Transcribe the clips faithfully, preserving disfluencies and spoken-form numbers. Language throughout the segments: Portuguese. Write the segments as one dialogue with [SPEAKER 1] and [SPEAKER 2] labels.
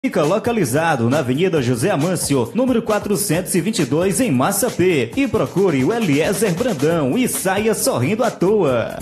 [SPEAKER 1] Fica localizado na Avenida José Amâncio, número quatrocentos e vinte e dois, em Massapê. E procure o Eliezer Brandão e saia sorrindo à toa.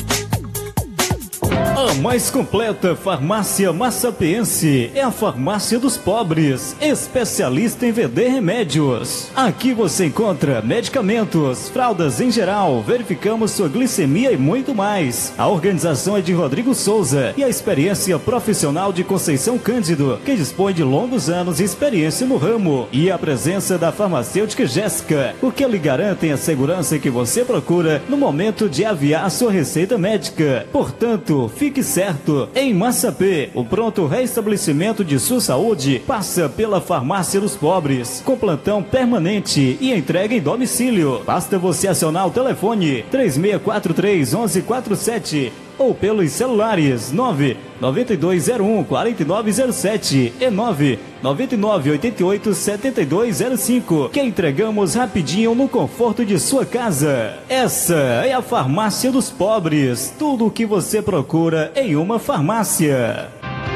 [SPEAKER 1] A mais completa farmácia massapeense é a Farmácia dos Pobres, especialista em vender remédios. Aqui você encontra medicamentos, fraldas em geral, verificamos sua glicemia e muito mais. A organização é de Rodrigo Souza e a experiência profissional de Conceição Cândido, que dispõe de longos anos de experiência no ramo. E a presença da farmacêutica Jéssica, o que lhe garantem a segurança que você procura no momento de aviar sua receita médica. Portanto, fique certo, em Massapê, o pronto restabelecimento de sua saúde passa pela Farmácia dos Pobres, com plantão permanente e entrega em domicílio. Basta você acionar o telefone três seis quatro três, um um quatro sete ou pelos celulares nove nove dois zero um quatro nove zero sete e nove nove nove oito oito sete dois zero cinco, que entregamos rapidinho no conforto de sua casa. Essa é a Farmácia dos Pobres, tudo o que você procura em uma farmácia.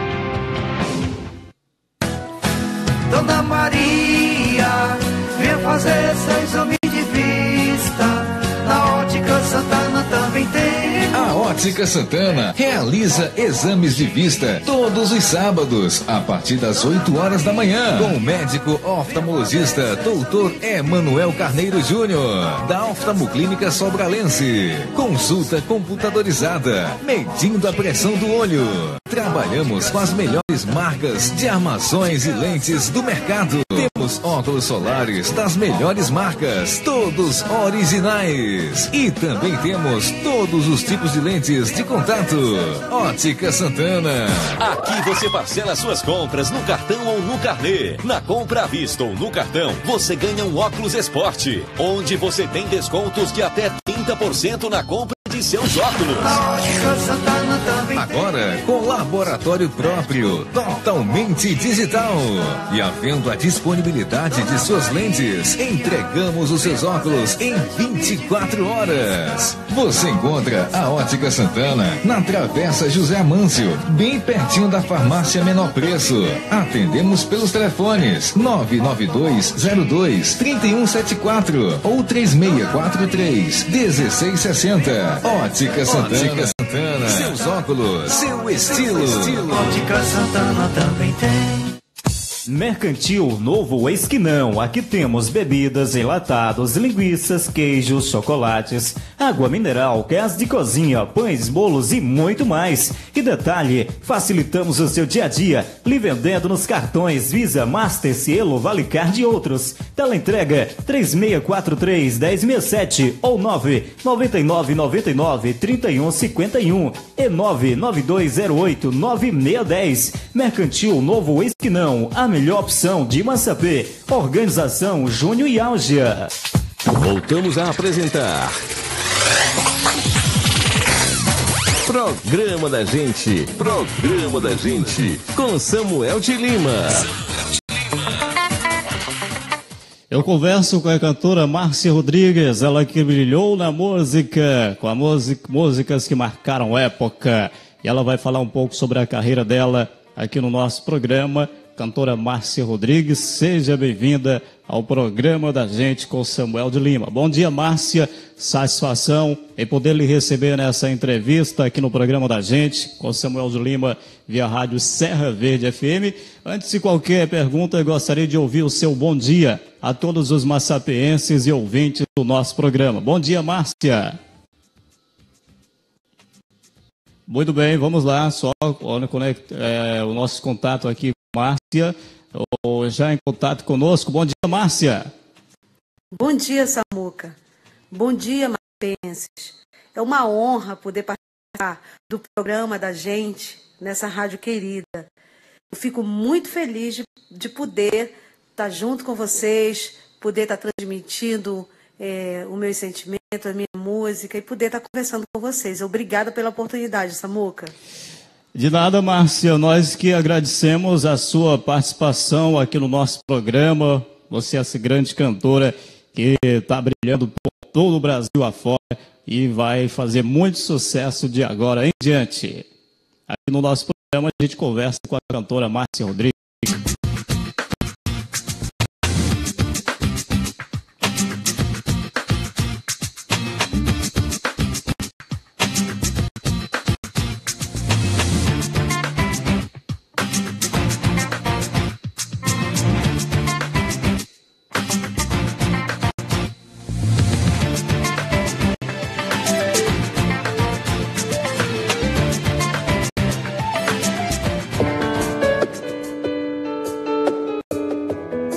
[SPEAKER 2] Dona Maria, venha fazer seu exame de vista, na Ótica Santana também tem.
[SPEAKER 3] A Ótica Santana realiza exames de vista todos os sábados, a partir das oito horas da manhã, com o médico oftalmologista doutor Emanuel Carneiro Júnior, da Oftalmoclínica Sobralense. Consulta computadorizada, medindo a pressão do olho. Trabalhamos com as melhores marcas de armações e lentes do mercado. Temos óculos solares das melhores marcas, todos originais. E também temos todos os tipos de lentes de contato. Ótica Santana.
[SPEAKER 4] Aqui você parcela suas compras no cartão ou no carnê. Na compra à vista ou no cartão, você ganha um óculos esporte, onde você tem descontos de até trinta por cento na compra de seus óculos.
[SPEAKER 3] Agora com laboratório próprio, totalmente digital. E havendo a disponibilidade de suas lentes, entregamos os seus óculos em vinte e quatro horas. Você encontra a Ótica Santana na Travessa José Amâncio, bem pertinho da Farmácia Menor Preço. Atendemos pelos telefones nove nove dois zero dois três um sete quatro ou três seis quatro três um seis seis zero. Ótica Santana. Ótica Santana. Seus óculos, seu estilo.
[SPEAKER 2] Ótica Santana também tem.
[SPEAKER 1] Mercantil Novo Esquinão. Aqui temos bebidas, enlatados, linguiças, queijos, chocolates, água mineral, gás de cozinha, pães, bolos e muito mais. E detalhe, facilitamos o seu dia a dia, lhe vendendo nos cartões Visa, Master, Cielo, Valicard e outros. Teleentrega três seis quatro três, um zero seis sete ou nove nove nove nove nove, três um cinco um e nove nove dois zero oito, nove seis um zero. Mercantil Novo Esquinão, a melhor opção de Massapê. Organização Júnior e Álgia.
[SPEAKER 4] Voltamos a apresentar Programa da Gente. Programa da Gente com Samuel de Lima.
[SPEAKER 1] Eu converso com a cantora Márcia Rodrigues, ela que brilhou na música, com a música, músicas que marcaram época. E ela vai falar um pouco sobre a carreira dela aqui no nosso programa. Cantora Márcia Rodrigues, seja bem-vinda ao Programa da Gente com Samuel de Lima. Bom dia, Márcia, satisfação em poder lhe receber nessa entrevista aqui no Programa da Gente com Samuel de Lima via rádio Serra Verde F M. Antes de qualquer pergunta, eu gostaria de ouvir o seu bom dia a todos os massapeenses e ouvintes do nosso programa. Bom dia, Márcia. Muito bem, vamos lá, só conecta, é, o nosso contato aqui com a Márcia, ou já em contato conosco. Bom dia, Márcia.
[SPEAKER 5] Bom dia, Samuca. Bom dia, massapeenses. É uma honra poder participar do programa da gente nessa rádio querida. Eu fico muito feliz de, de poder estar junto com vocês, poder estar transmitindo é, o meu sentimento, a minha música e poder estar conversando com vocês. Obrigada pela oportunidade, Samuca.
[SPEAKER 1] De nada, Márcia. Nós que agradecemos a sua participação aqui no nosso programa. Você é essa grande cantora que está brilhando por todo o Brasil afora e vai fazer muito sucesso de agora em diante. Aqui no nosso programa a gente conversa com a cantora Márcia Rodrigues.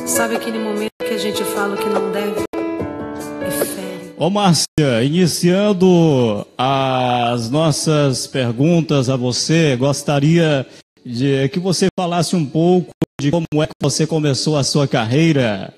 [SPEAKER 5] Sabe aquele momento que a gente fala o que não deve e fere?
[SPEAKER 1] Ô Márcia, iniciando as nossas perguntas a você, gostaria de que você falasse um pouco de como é que você começou a sua carreira.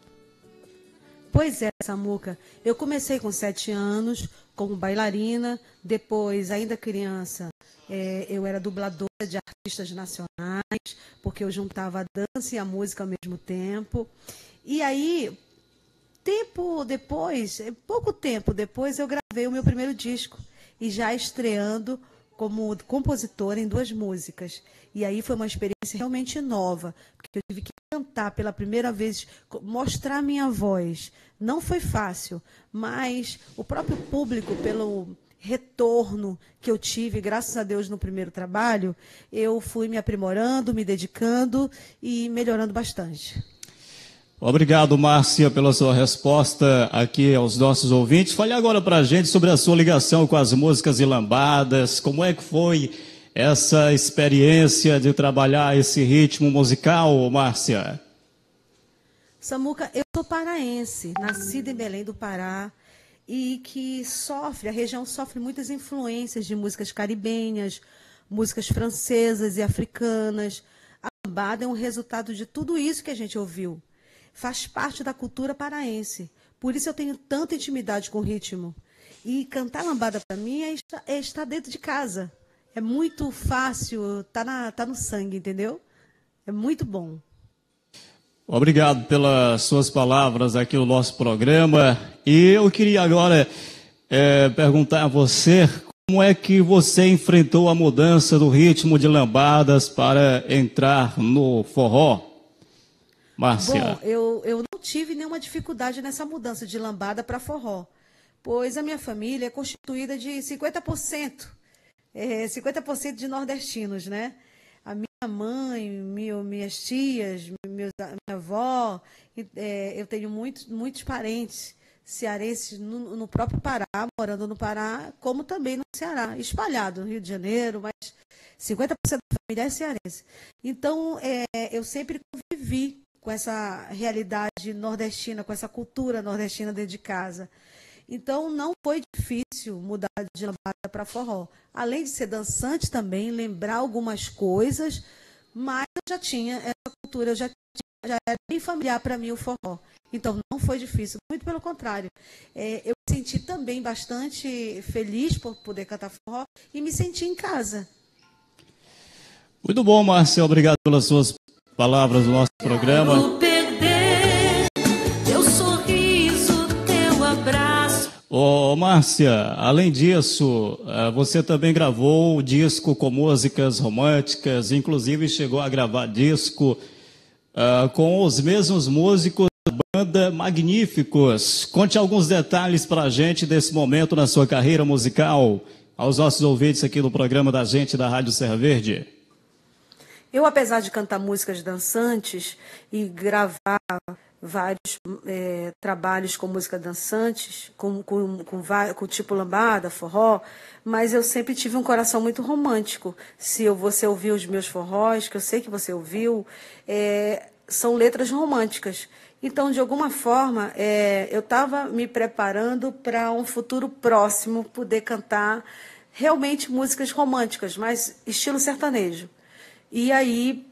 [SPEAKER 5] Pois é, Samuca. Eu comecei com sete anos como bailarina, depois, ainda criança, é, eu era dubladora de artistas nacionais, porque eu juntava a dança e a música ao mesmo tempo. E aí, tempo depois, pouco tempo depois, eu gravei o meu primeiro disco, e já estreando como compositora em duas músicas. E aí foi uma experiência realmente nova, porque eu tive que cantar pela primeira vez, mostrar minha voz. Não foi fácil, mas o próprio público, pelo retorno que eu tive, graças a Deus, no primeiro trabalho, eu fui me aprimorando, me dedicando e melhorando bastante.
[SPEAKER 1] Obrigado, Márcia, pela sua resposta aqui aos nossos ouvintes. Fale agora para a gente sobre a sua ligação com as músicas e lambadas. Como é que foi essa experiência de trabalhar esse ritmo musical, Márcia?
[SPEAKER 5] Samuca, eu sou paraense, nascida em Belém do Pará, e que sofre, a região sofre muitas influências de músicas caribenhas, músicas francesas e africanas. A lambada é um resultado de tudo isso que a gente ouviu. Faz parte da cultura paraense. Por isso eu tenho tanta intimidade com o ritmo. E cantar lambada para mim é estar, é estar dentro de casa. É muito fácil, tá, na, tá no sangue, entendeu? É muito bom.
[SPEAKER 1] Obrigado pelas suas palavras aqui no nosso programa. E eu queria agora é, perguntar a você como é que você enfrentou a mudança do ritmo de lambadas para entrar no forró, Márcia?
[SPEAKER 5] Bom, eu, eu não tive nenhuma dificuldade nessa mudança de lambada para forró, pois a minha família é constituída de cinquenta por cento, é, cinquenta por cento de nordestinos, né? A minha mãe, meu, minhas tias, meus, minha avó, é, eu tenho muitos, muitos parentes cearenses no, no próprio Pará, morando no Pará, como também no Ceará, espalhado no Rio de Janeiro, mas cinquenta por cento da família é cearense. Então, é, eu sempre convivi com essa realidade nordestina, com essa cultura nordestina dentro de casa. Então, não foi difícil mudar de lambada para forró. Além de ser dançante também, lembrar algumas coisas, mas eu já tinha essa cultura, eu já, já era bem familiar para mim o forró. Então, não foi difícil, muito pelo contrário. É, eu me senti também bastante feliz por poder cantar forró e me senti em casa.
[SPEAKER 1] Muito bom, Márcia, obrigado pelas suas palavras no nosso programa.
[SPEAKER 2] Quero perder teu sorriso, teu abraço.
[SPEAKER 1] Ô, Márcia, além disso, você também gravou disco com músicas românticas, inclusive chegou a gravar disco uh, com os mesmos músicos da banda Magníficos. Conte alguns detalhes para a gente desse momento na sua carreira musical, aos nossos ouvintes aqui do programa da gente da Rádio Serra Verde.
[SPEAKER 5] Eu, apesar de cantar músicas dançantes e gravar vários é, trabalhos com música dançantes, com, com, com, com tipo lambada, forró, mas eu sempre tive um coração muito romântico. Se eu, você ouviu os meus forróis, que eu sei que você ouviu, é, são letras românticas. Então, de alguma forma, é, eu estava me preparando para um futuro próximo poder cantar realmente músicas românticas, mas estilo sertanejo. E aí,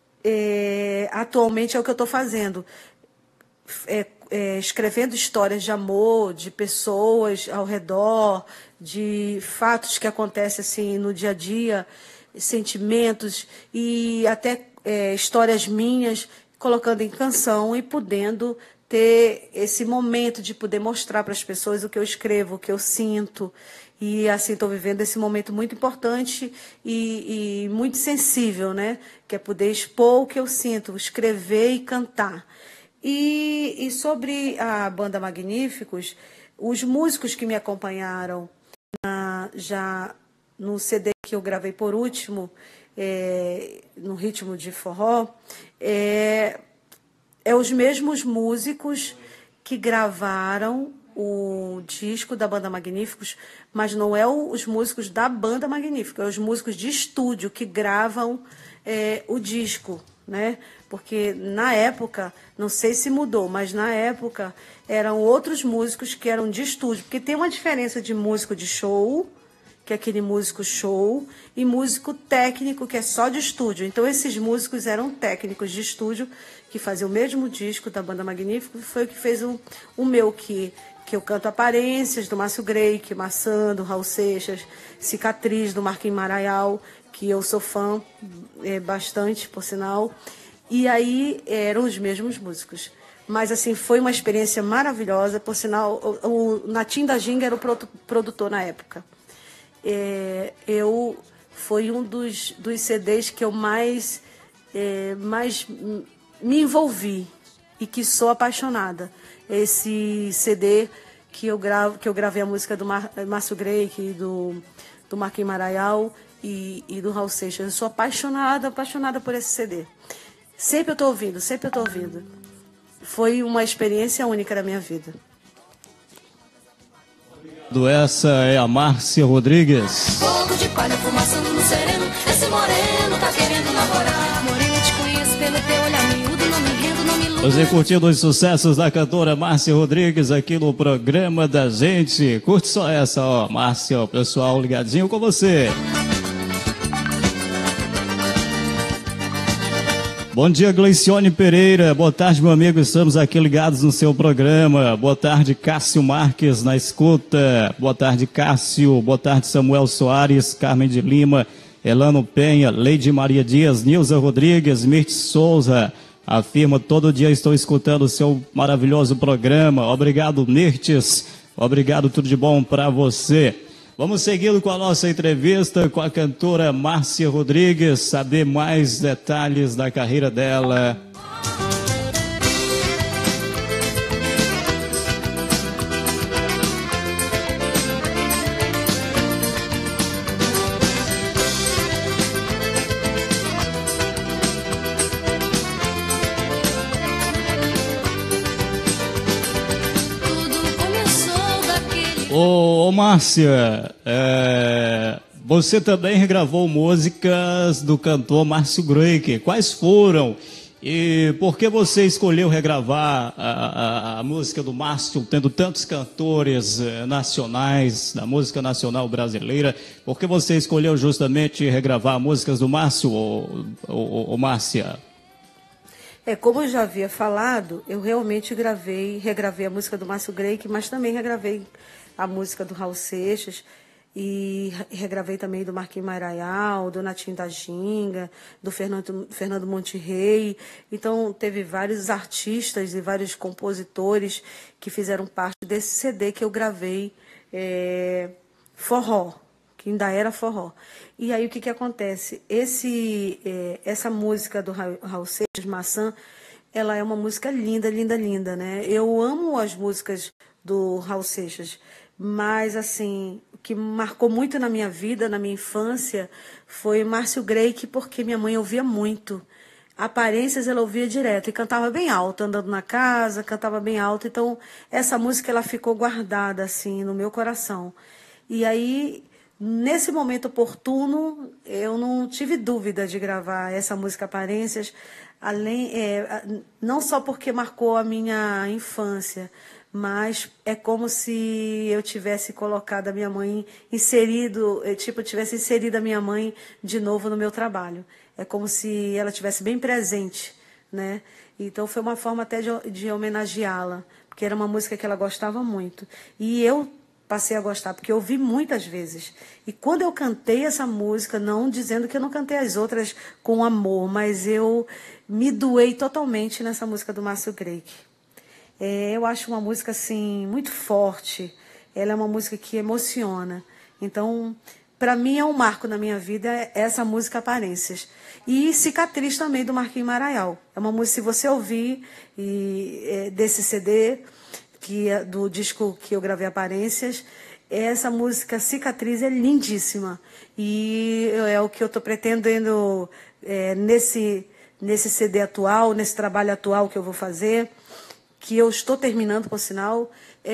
[SPEAKER 5] é, atualmente é o que eu estou fazendo, é, é, escrevendo histórias de amor, de pessoas ao redor, de fatos que acontecem assim no dia a dia, sentimentos e até é, histórias minhas, colocando em canção e podendo ter esse momento de poder mostrar para as pessoas o que eu escrevo, o que eu sinto. E assim estou vivendo esse momento muito importante e, e muito sensível, né? Que é poder expor o que eu sinto, escrever e cantar. E, e sobre a banda Magníficos, os músicos que me acompanharam na, já no C D que eu gravei por último, é, no ritmo de forró, é, é os mesmos músicos que gravaram o disco da banda Magníficos, mas não é o, os músicos da banda Magníficos, é os músicos de estúdio que gravam é, o disco, né? Porque na época, não sei se mudou, mas na época eram outros músicos que eram de estúdio, porque tem uma diferença de músico de show, que é aquele músico show, e músico técnico, que é só de estúdio. Então, esses músicos eram técnicos de estúdio, que faziam o mesmo disco da Banda Magnífica, que foi o que fez o, o meu, que, que eu canto Aparências, do Márcio Greik, Maçã, do Raul Seixas, Cicatriz, do Marquinhos Maraial, que eu sou fã é, bastante, por sinal. E aí eram os mesmos músicos. Mas, assim, foi uma experiência maravilhosa. Por sinal, o, o Natim da Ginga era o produtor na época. É, eu foi um dos, dos C Ds que eu mais, é, mais me envolvi e que sou apaixonada. Esse C D que eu, gravo, que eu gravei a música do Mar, Márcio Greik, do, do Marquinhos Maraial e, e do Raul Seixas. Eu sou apaixonada, apaixonada por esse C D. Sempre eu estou ouvindo, sempre eu estou ouvindo. Foi uma experiência única na minha vida.
[SPEAKER 1] Essa é a Márcia Rodrigues.
[SPEAKER 2] Fogo de palha fumaçando no sereno. Esse moreno tá querendo namorar. Moreno, te conheço pelo teu olhar miúdo. Não me rendo, não me iludo.
[SPEAKER 1] Você curtindo os sucessos da cantora Márcia Rodrigues aqui no programa da gente. Curte só essa, ó, Márcia, ó, pessoal ligadinho com você. Bom dia, Gleicione Pereira. Boa tarde, meu amigo. Estamos aqui ligados no seu programa. Boa tarde, Cássio Marques na escuta. Boa tarde, Cássio. Boa tarde, Samuel Soares, Carmen de Lima, Elano Penha, Leide Maria Dias, Nilza Rodrigues, Mirtes Souza. Afirma, todo dia estou escutando o seu maravilhoso programa. Obrigado, Mirtes. Obrigado, tudo de bom para você. Vamos seguindo com a nossa entrevista com a cantora Márcia Rodrigues, saber mais detalhes da carreira dela. Ô, ô Márcia, é, você também regravou músicas do cantor Márcio Greik. Quais foram? E por que você escolheu regravar a, a, a música do Márcio, tendo tantos cantores eh, nacionais, da música nacional brasileira? Por que você escolheu justamente regravar músicas do Márcio, ô, ô, ô, Márcia?
[SPEAKER 5] É, como eu já havia falado, eu realmente gravei, regravei a música do Márcio Greik, mas também regravei a música do Raul Seixas e regravei também do Marquinhos Maraial, do Natim da Ginga, do Fernando, Fernando Monterrey. Então, teve vários artistas e vários compositores que fizeram parte desse C D que eu gravei, é, forró, que ainda era forró. E aí, o que, que acontece? Esse, é, essa música do Raul Seixas, Maçã, ela é uma música linda, linda, linda, né? Eu amo as músicas do Raul Seixas, mas, assim, o que marcou muito na minha vida, na minha infância, foi Márcio Greik, porque minha mãe ouvia muito. Aparências ela ouvia direto e cantava bem alto, andando na casa, cantava bem alto. Então, essa música ela ficou guardada, assim, no meu coração. E aí, nesse momento oportuno, eu não tive dúvida de gravar essa música Aparências, além, é, não só porque marcou a minha infância, mas é como se eu tivesse colocado a minha mãe, inserido, tipo, eu tivesse inserido a minha mãe de novo no meu trabalho. É como se ela tivesse bem presente, né? Então foi uma forma até de, de homenageá-la, porque era uma música que ela gostava muito. E eu passei a gostar, porque eu ouvi muitas vezes. E quando eu cantei essa música, não dizendo que eu não cantei as outras com amor, mas eu me doei totalmente nessa música do Márcio Greik. É, eu acho uma música, assim, muito forte. Ela é uma música que emociona. Então, para mim, é um marco na minha vida essa música Aparências. E Cicatriz também, do Marquinhos Maraial. É uma música, se você ouvir e, é, desse C D, que é do disco que eu gravei Aparências, essa música Cicatriz é lindíssima. E é o que eu estou pretendendo é, nesse, nesse C D atual, nesse trabalho atual que eu vou fazer, que eu estou terminando, por sinal,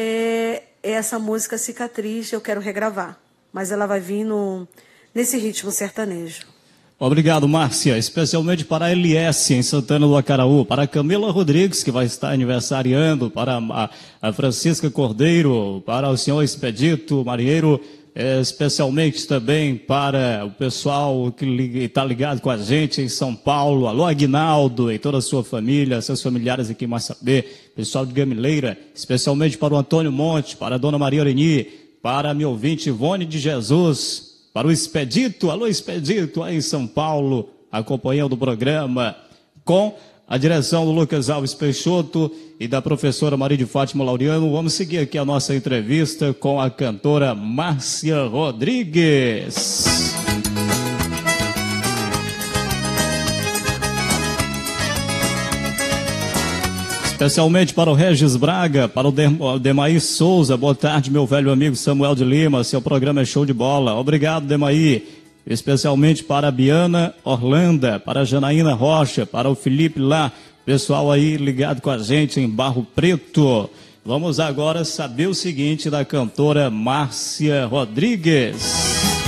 [SPEAKER 5] é essa música Cicatriz, eu quero regravar. Mas ela vai vir no, nesse ritmo sertanejo.
[SPEAKER 6] Obrigado, Márcia. Especialmente para a L S em Santana do Acaraú, para a Camila Rodrigues, que vai estar aniversariando, para a, a Francisca Cordeiro, para o senhor Expedito Marieiro, é, especialmente também para o pessoal que está ligado com a gente em São Paulo. Alô, Aguinaldo e toda a sua família, seus familiares aqui em Massapê, pessoal de Gamileira, especialmente para o Antônio Monte, para a dona Maria Oreni, para a minha ouvinte Ivone de Jesus, para o Expedito, alô Expedito, aí em São Paulo, acompanhando o programa, com a direção do Lucas Alves Peixoto e da professora Maria de Fátima Laureano. Vamos seguir aqui a nossa entrevista com a cantora Márcia Rodrigues. Especialmente para o Regis Braga, para o Demaí Souza. Boa tarde, meu velho amigo Samuel de Lima. Seu programa é show de bola. Obrigado, Demaí. Especialmente para a Biana Orlanda, para a Janaína Rocha, para o Felipe lá. Pessoal aí ligado com a gente em Barro Preto. Vamos agora saber o seguinte da cantora Márcia Rodrigues.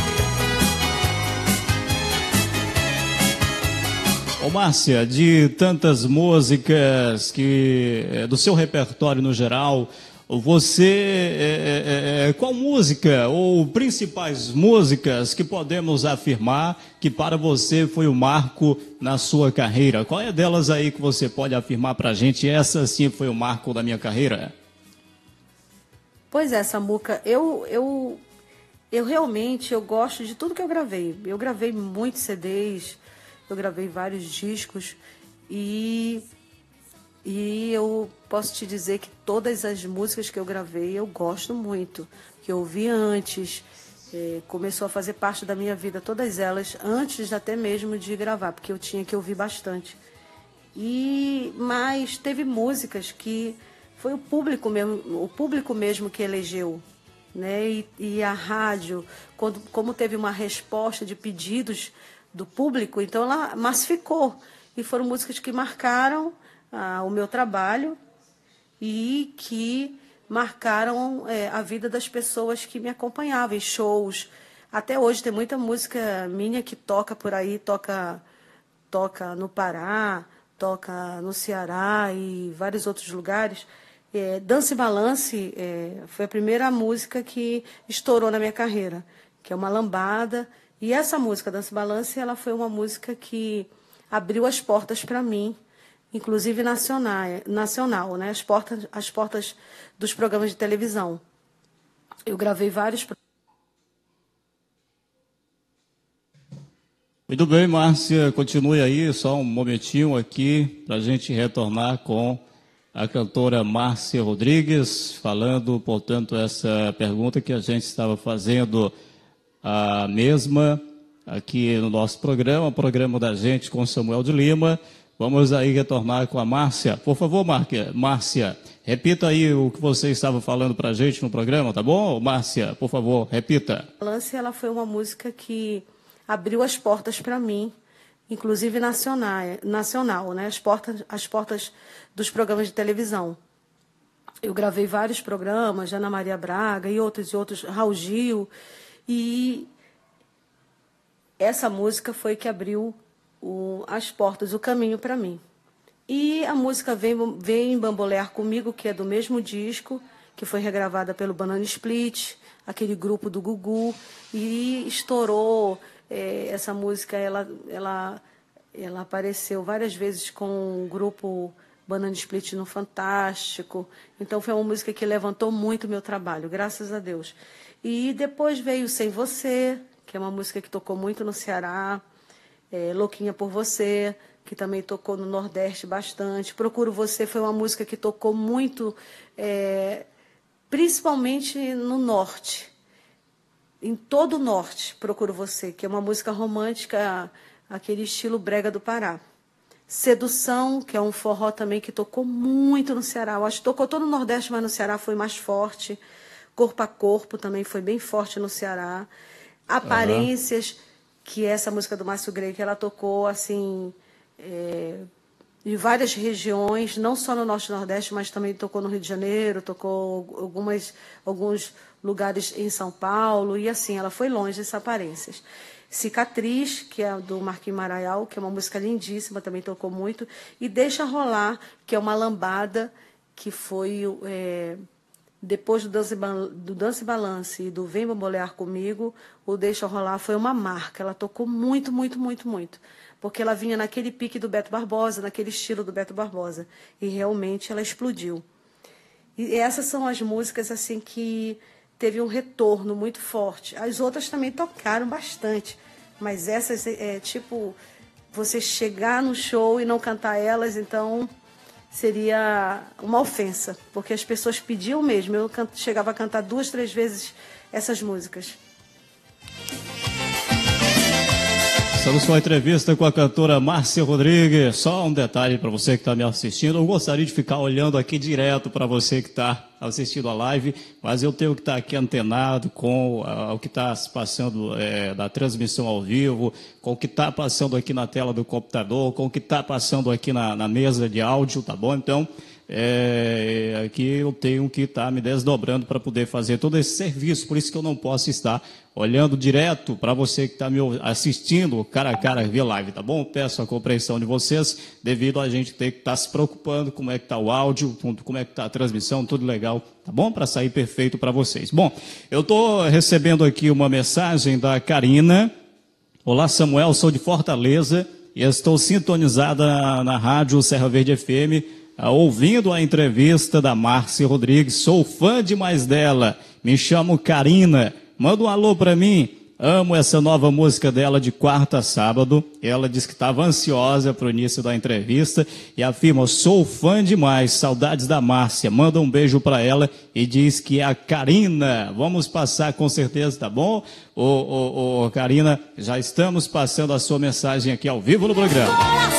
[SPEAKER 6] Ô Márcia, de tantas músicas que do seu repertório no geral, você é, é, qual música ou principais músicas que podemos afirmar que para você foi o marco na sua carreira? Qual é delas aí que você pode afirmar para a gente? Essa sim foi o marco da minha carreira?
[SPEAKER 5] Pois é, Samuca, eu, eu, eu realmente eu gosto de tudo que eu gravei. Eu gravei muitos C Ds. Eu gravei vários discos e, e eu posso te dizer que todas as músicas que eu gravei eu gosto muito, que eu ouvi antes, é, começou a fazer parte da minha vida, todas elas, antes até mesmo de gravar, porque eu tinha que ouvir bastante. E, mas teve músicas que foi o público mesmo, o público mesmo que elegeu, né? E, e a rádio, quando, como teve uma resposta de pedidos do público, então ela massificou. E foram músicas que marcaram ah, o meu trabalho e que marcaram é, a vida das pessoas que me acompanhavam em shows. Até hoje tem muita música minha que toca por aí, toca, toca no Pará, toca no Ceará e vários outros lugares. É, Dança e Balance é, foi a primeira música que estourou na minha carreira, que é uma lambada. E essa música, Dança e Balance, ela foi uma música que abriu as portas para mim, inclusive nacional, nacional, né? As portas, as portas dos programas de televisão. Eu gravei vários.
[SPEAKER 6] Muito bem, Márcia, continue aí, só um momentinho aqui para a gente retornar com a cantora Márcia Rodrigues, falando, portanto, essa pergunta que a gente estava fazendo a mesma aqui no nosso programa, programa da gente com Samuel de Lima. Vamos aí retornar com a Márcia. Por favor, Márcia, repita aí o que você estava falando para a gente no programa, tá bom? Márcia, por favor, repita.
[SPEAKER 5] A Lance, ela foi uma música que abriu as portas para mim, inclusive nacional, nacional, né? As portas, as portas dos programas de televisão. Eu gravei vários programas, Ana Maria Braga e outros e outros, Raul Gil. E essa música foi que abriu o, as portas, o caminho para mim. E a música Vem, Vem Bambolear Comigo, que é do mesmo disco, que foi regravada pelo Banana Split, aquele grupo do Gugu, e estourou. É, essa música, ela, ela, ela apareceu várias vezes com o grupo Banana Split no Fantástico. Então foi uma música que levantou muito o meu trabalho, graças a Deus. E depois veio Sem Você, que é uma música que tocou muito no Ceará, é, Louquinha por Você, que também tocou no Nordeste bastante. Procuro Você foi uma música que tocou muito, é, principalmente no Norte, em todo o Norte, Procuro Você, que é uma música romântica, aquele estilo brega do Pará. Sedução, que é um forró também que tocou muito no Ceará. Eu acho que tocou todo o Nordeste, mas no Ceará foi mais forte. Corpo a Corpo também foi bem forte no Ceará. Aparências, uhum. Que é essa música do Márcio Grey, que ela tocou assim, é, em várias regiões, não só no Norte e Nordeste, mas também tocou no Rio de Janeiro, tocou algumas, alguns lugares em São Paulo, e assim, ela foi longe, essas Aparências. Cicatriz, que é do Marquinhos Maraial, que é uma música lindíssima, também tocou muito, e Deixa Rolar, que é uma lambada que foi é, depois do Dance, do Dance Balance e do Vem Bambolear Comigo, o Deixa Rolar foi uma marca. Ela tocou muito, muito, muito, muito, porque ela vinha naquele pique do Beto Barbosa, naquele estilo do Beto Barbosa, e realmente ela explodiu. E essas são as músicas assim que teve um retorno muito forte. As outras também tocaram bastante, mas essas é tipo você chegar no show e não cantar elas, então seria uma ofensa, porque as pessoas pediam mesmo. Eu canto, chegava a cantar duas, três vezes essas músicas.
[SPEAKER 6] Estamos com a entrevista com a cantora Márcia Rodrigues. Só um detalhe para você que está me assistindo. Eu gostaria de ficar olhando aqui direto para você que está assistindo a live, mas eu tenho que estar tá aqui antenado com uh, o que está se passando é, da transmissão ao vivo, com o que está passando aqui na tela do computador, com o que está passando aqui na, na mesa de áudio, tá bom? Então, é, aqui eu tenho que estar tá me desdobrando para poder fazer todo esse serviço, por isso que eu não posso estar olhando direto para você que está me assistindo cara a cara via live, tá bom? Peço a compreensão de vocês, devido a gente ter que estar tá se preocupando como é que está o áudio, como é que está a transmissão, tudo legal, tá bom? Para sair perfeito para vocês. Bom, eu estou recebendo aqui uma mensagem da Karina. Olá, Samuel, sou de Fortaleza e estou sintonizada na, na rádio Serra Verde F M, ouvindo a entrevista da Márcia Rodrigues. Sou fã demais dela, me chamo Karina. Manda um alô para mim, amo essa nova música dela de quarta a sábado. Ela disse que estava ansiosa para o início da entrevista e afirma, sou fã demais, saudades da Márcia. Manda um beijo para ela e diz que é a Karina. Vamos passar com certeza, tá bom? Ô, ô, ô, Karina, já estamos passando a sua mensagem aqui ao vivo no programa.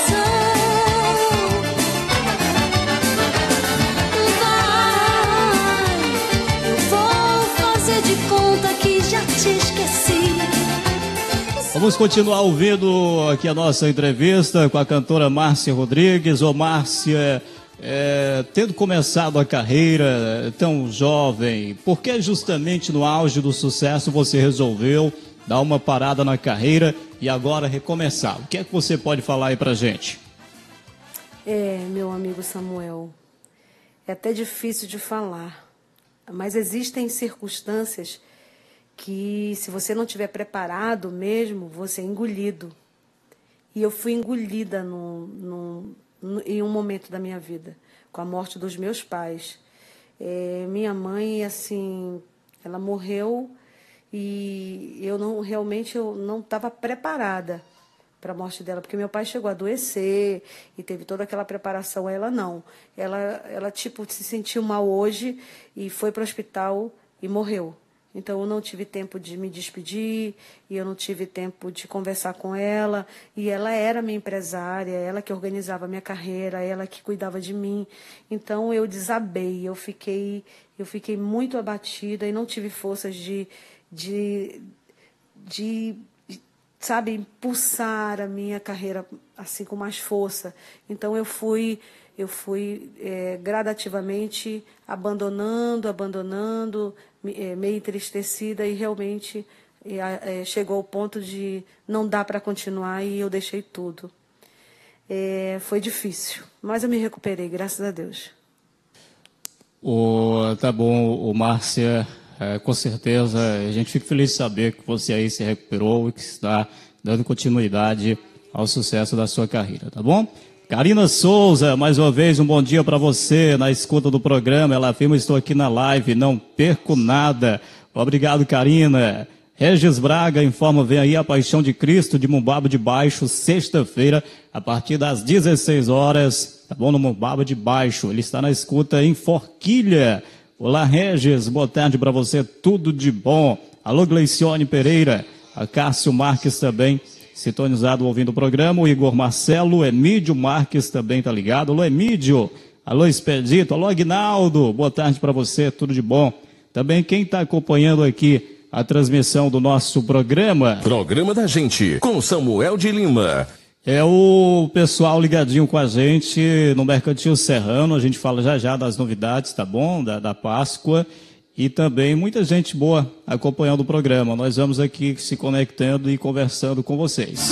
[SPEAKER 6] Vamos continuar ouvindo aqui a nossa entrevista com a cantora Márcia Rodrigues. Ô Márcia, é, tendo começado a carreira tão jovem, por que justamente no auge do sucesso você resolveu dar uma parada na carreira e agora recomeçar? O que é que você pode falar aí pra gente?
[SPEAKER 5] É, meu amigo Samuel, é até difícil de falar, mas existem circunstâncias que, se você não estiver preparado mesmo, você é engolido. E eu fui engolida no, no, no, em um momento da minha vida, com a morte dos meus pais. É, minha mãe, assim, ela morreu e eu não, realmente eu não estava preparada para a morte dela, porque meu pai chegou a adoecer e teve toda aquela preparação. Ela não. Ela, ela tipo, se sentiu mal hoje e foi para o hospital e morreu. Então, eu não tive tempo de me despedir, e eu não tive tempo de conversar com ela. E ela era minha empresária, ela que organizava a minha carreira, ela que cuidava de mim. Então, eu desabei, eu fiquei, eu fiquei muito abatida e não tive forças de, de, de, de, sabe, impulsar a minha carreira assim com mais força. Então, eu fui... Eu fui é, gradativamente abandonando, abandonando, é, meio entristecida e realmente é, é, chegou ao ponto de não dar para continuar e eu deixei tudo. É, foi difícil, mas eu me recuperei, graças a Deus.
[SPEAKER 6] Oh, tá bom, o Márcia, é, com certeza a gente fica feliz de saber que você aí se recuperou e que está dando continuidade ao sucesso da sua carreira, tá bom? Karina Souza, mais uma vez um bom dia para você na escuta do programa. Ela afirma, estou aqui na live, não perco nada. Obrigado, Karina. Regis Braga informa, vem aí a Paixão de Cristo de Mumbaba de Baixo, sexta-feira, a partir das dezesseis horas, tá bom? No Mumbaba de Baixo. Ele está na escuta em Forquilha. Olá, Regis, boa tarde para você, tudo de bom. Alô, Gleicione Pereira, a Cássio Marques também sintonizado ouvindo o programa, o Igor Marcelo, Emídio Marques também tá ligado. Alô, Emídio. Alô, Expedito. Alô, Aguinaldo. Boa tarde para você, tudo de bom. Também quem está acompanhando aqui a transmissão do nosso programa.
[SPEAKER 3] Programa da Gente, com Samuel de Lima.
[SPEAKER 6] É o pessoal ligadinho com a gente no Mercantil Serrano. A gente fala já já das novidades, tá bom? Da, da Páscoa. e também muita gente boa acompanhando o programa. Nós vamos aqui se conectando e conversando com vocês.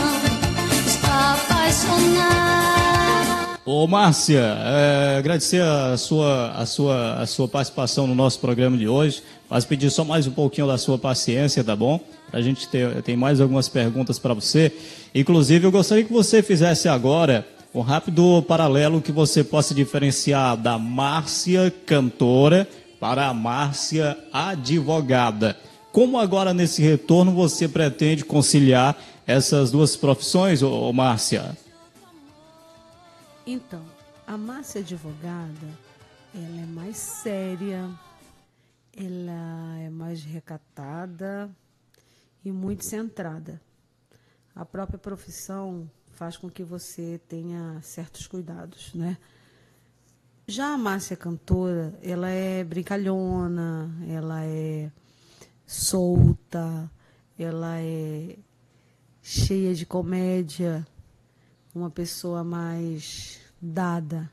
[SPEAKER 6] Ô Márcia, é, agradecer a sua, a, sua, a sua participação no nosso programa de hoje, mas pedir só mais um pouquinho da sua paciência, tá bom? A gente ter, tem mais algumas perguntas para você. Inclusive, eu gostaria que você fizesse agora um rápido paralelo que você possa diferenciar da Márcia cantora para a Márcia advogada. Como agora nesse retorno você pretende conciliar essas duas profissões, ô, ô Márcia?
[SPEAKER 5] Então, a Márcia advogada, ela é mais séria, ela é mais recatada e muito centrada. A própria profissão faz com que você tenha certos cuidados, né? Já a Márcia cantora, ela é brincalhona, ela é solta, ela é cheia de comédia, uma pessoa mais dada.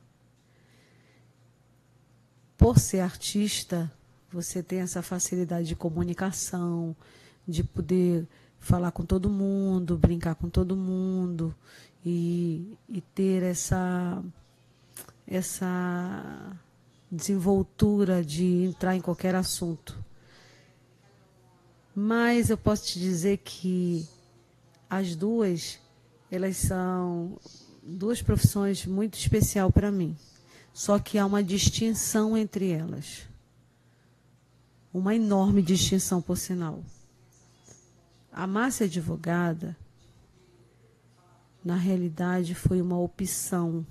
[SPEAKER 5] Por ser artista, você tem essa facilidade de comunicação, de poder falar com todo mundo, brincar com todo mundo e, e ter essa, essa desenvoltura de entrar em qualquer assunto. Mas eu posso te dizer que as duas, elas são duas profissões muito especiais para mim. Só que há uma distinção entre elas. Uma enorme distinção, por sinal. A Márcia advogada, na realidade, foi uma opção.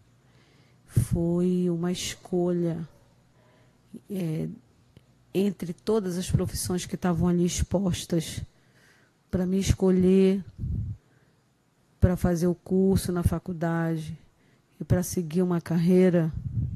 [SPEAKER 5] Foi uma escolha é, entre todas as profissões que estavam ali expostas, para me escolher para fazer o curso na faculdade e para seguir uma carreira.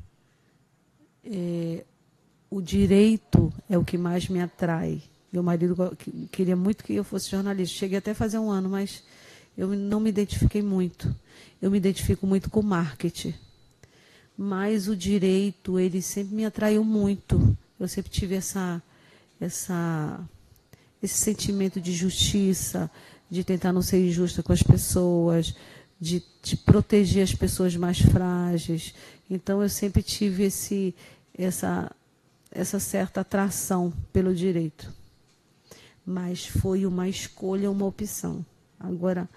[SPEAKER 5] É, o direito é o que mais me atrai. Meu marido queria muito que eu fosse jornalista. Cheguei até a fazer um ano, mas eu não me identifiquei muito. Eu me identifico muito com marketing. Mas o direito, ele sempre me atraiu muito. Eu sempre tive essa, essa, esse sentimento de justiça, de tentar não ser injusta com as pessoas, de, de proteger as pessoas mais frágeis. Então, eu sempre tive esse, essa, essa certa atração pelo direito. Mas foi uma escolha, uma opção. Agora,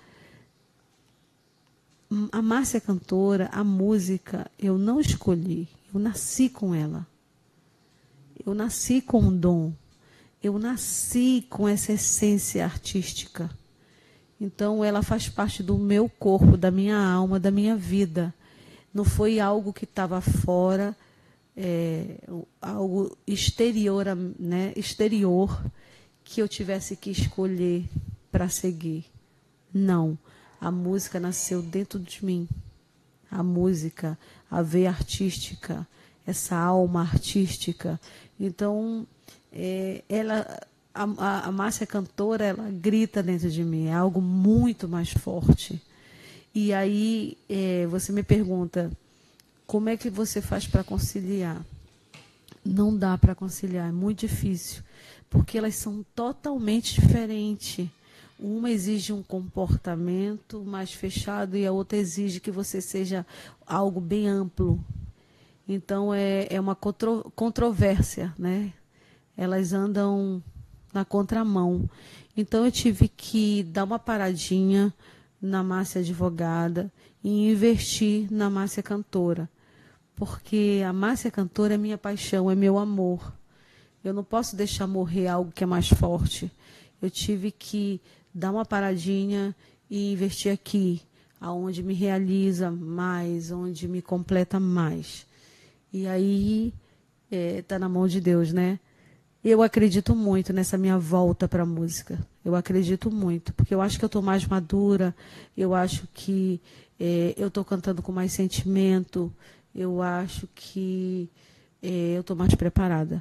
[SPEAKER 5] a Márcia cantora, a música, eu não escolhi. Eu nasci com ela. Eu nasci com um dom. Eu nasci com essa essência artística. Então, ela faz parte do meu corpo, da minha alma, da minha vida. Não foi algo que estava fora, é, algo exterior, né, exterior, que eu tivesse que escolher para seguir. Não. A música nasceu dentro de mim. A música, a veia artística, essa alma artística. Então, é, ela, a, a, a Márcia cantora, ela grita dentro de mim. É algo muito mais forte. E aí, é, você me pergunta, como é que você faz para conciliar? Não dá para conciliar, é muito difícil. Porque elas são totalmente diferentes. Uma exige um comportamento mais fechado e a outra exige que você seja algo bem amplo. Então, é, é uma contro, controvérsia, né? Elas andam na contramão. Então, eu tive que dar uma paradinha na Márcia advogada e investir na Márcia cantora. Porque a Márcia cantora é minha paixão, é meu amor. Eu não posso deixar morrer algo que é mais forte. Eu tive que dar uma paradinha e investir aqui, aonde me realiza mais, onde me completa mais. E aí está é, na mão de Deus, né? Eu acredito muito nessa minha volta para a música. Eu acredito muito, porque eu acho que eu estou mais madura, eu acho que é, eu estou cantando com mais sentimento, eu acho que é, eu estou mais preparada.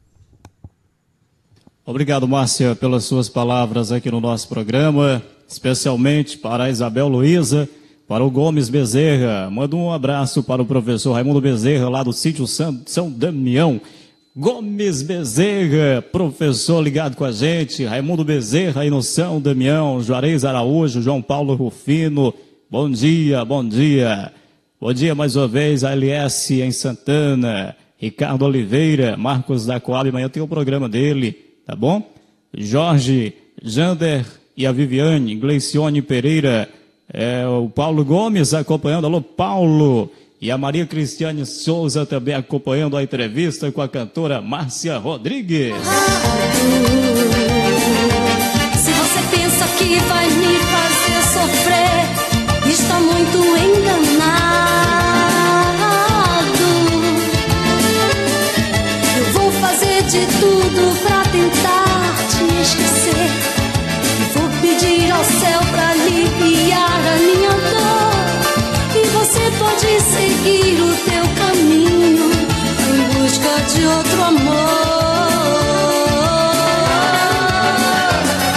[SPEAKER 6] Obrigado, Márcia, pelas suas palavras aqui no nosso programa, especialmente para a Isabel Luiza, para o Gomes Bezerra. Manda um abraço para o professor Raimundo Bezerra, lá do sítio São Damião. Gomes Bezerra, professor ligado com a gente, Raimundo Bezerra aí no São Damião, Juarez Araújo, João Paulo Rufino, bom dia, bom dia. Bom dia mais uma vez a L S em Santana, Ricardo Oliveira, Marcos da Coab, amanhã tem o programa dele, tá bom? Jorge, Jander e a Viviane, Gleicione Pereira, é, o Paulo Gomes acompanhando, alô Paulo, e a Maria Cristiane Souza também acompanhando a entrevista com a cantora Márcia Rodrigues.
[SPEAKER 2] Se você pensa que vai me fazer sofrer, está muito enganado. Eu vou fazer de tudo pra tentar te esquecer. E vou pedir ao céu pra aliviar a minha dor. E você pode seguir o teu caminho em busca de outro amor.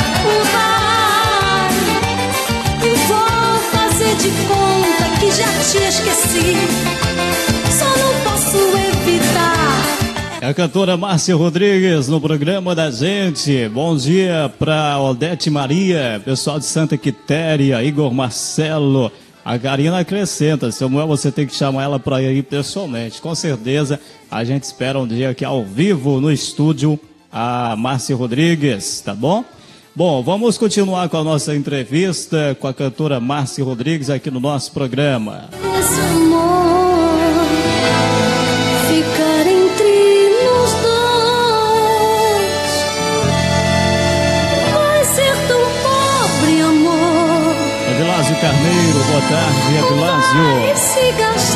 [SPEAKER 2] Vai, eu vou fazer de conta que já te esqueci. Só não posso evitar.
[SPEAKER 6] É a cantora Márcia Rodrigues no programa da gente. Bom dia para Odete Maria, pessoal de Santa Quitéria, Igor Marcelo. A Karina acrescenta, Samuel, você tem que chamar ela para ir pessoalmente. Com certeza, a gente espera um dia aqui ao vivo no estúdio a Márcia Rodrigues, tá bom? Bom, vamos continuar com a nossa entrevista com a cantora Márcia Rodrigues aqui no nosso programa.
[SPEAKER 2] Esse amor ficar entre nós dois vai ser tão pobre, amor.
[SPEAKER 6] Avilásio Carneiro, boa tarde, Avilásio.
[SPEAKER 2] Vai se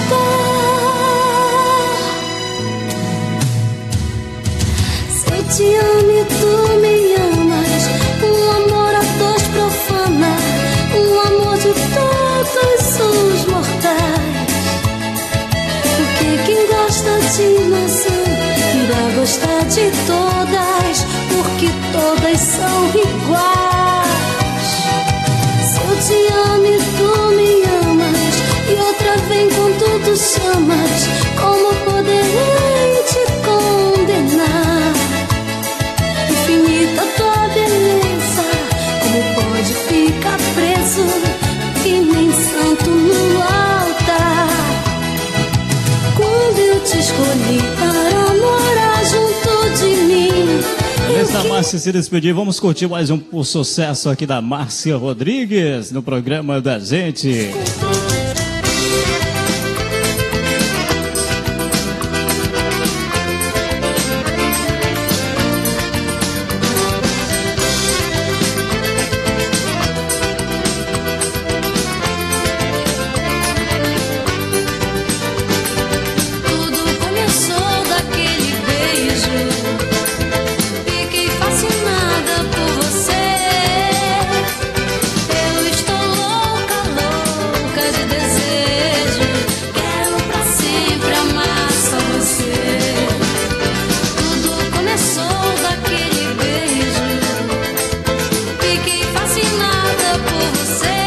[SPEAKER 2] gastar. Se eu te amo e tu me amas, um amor a dois profana, um amor de todos os mortais. Porque quem gosta de maçã irá gostar de todas, porque todas são iguais. Se eu te amo e tu me amas, e outra vem com tudo chamas, como poderei te condenar? Infinita tua beleza, como pode ficar preso que nem santo no altar? Quando eu te escolhi para morar junto de mim.
[SPEAKER 6] Antes da Márcia se despedir, vamos curtir mais um por sucesso aqui da Márcia Rodrigues no programa da gente.
[SPEAKER 2] Tudo começou daquele beijo. Fiquei fascinada por você. Eu estou louca, louca de desejo. Quero pra sempre amar só você. Tudo começou daquele beijo. Fiquei fascinada por você.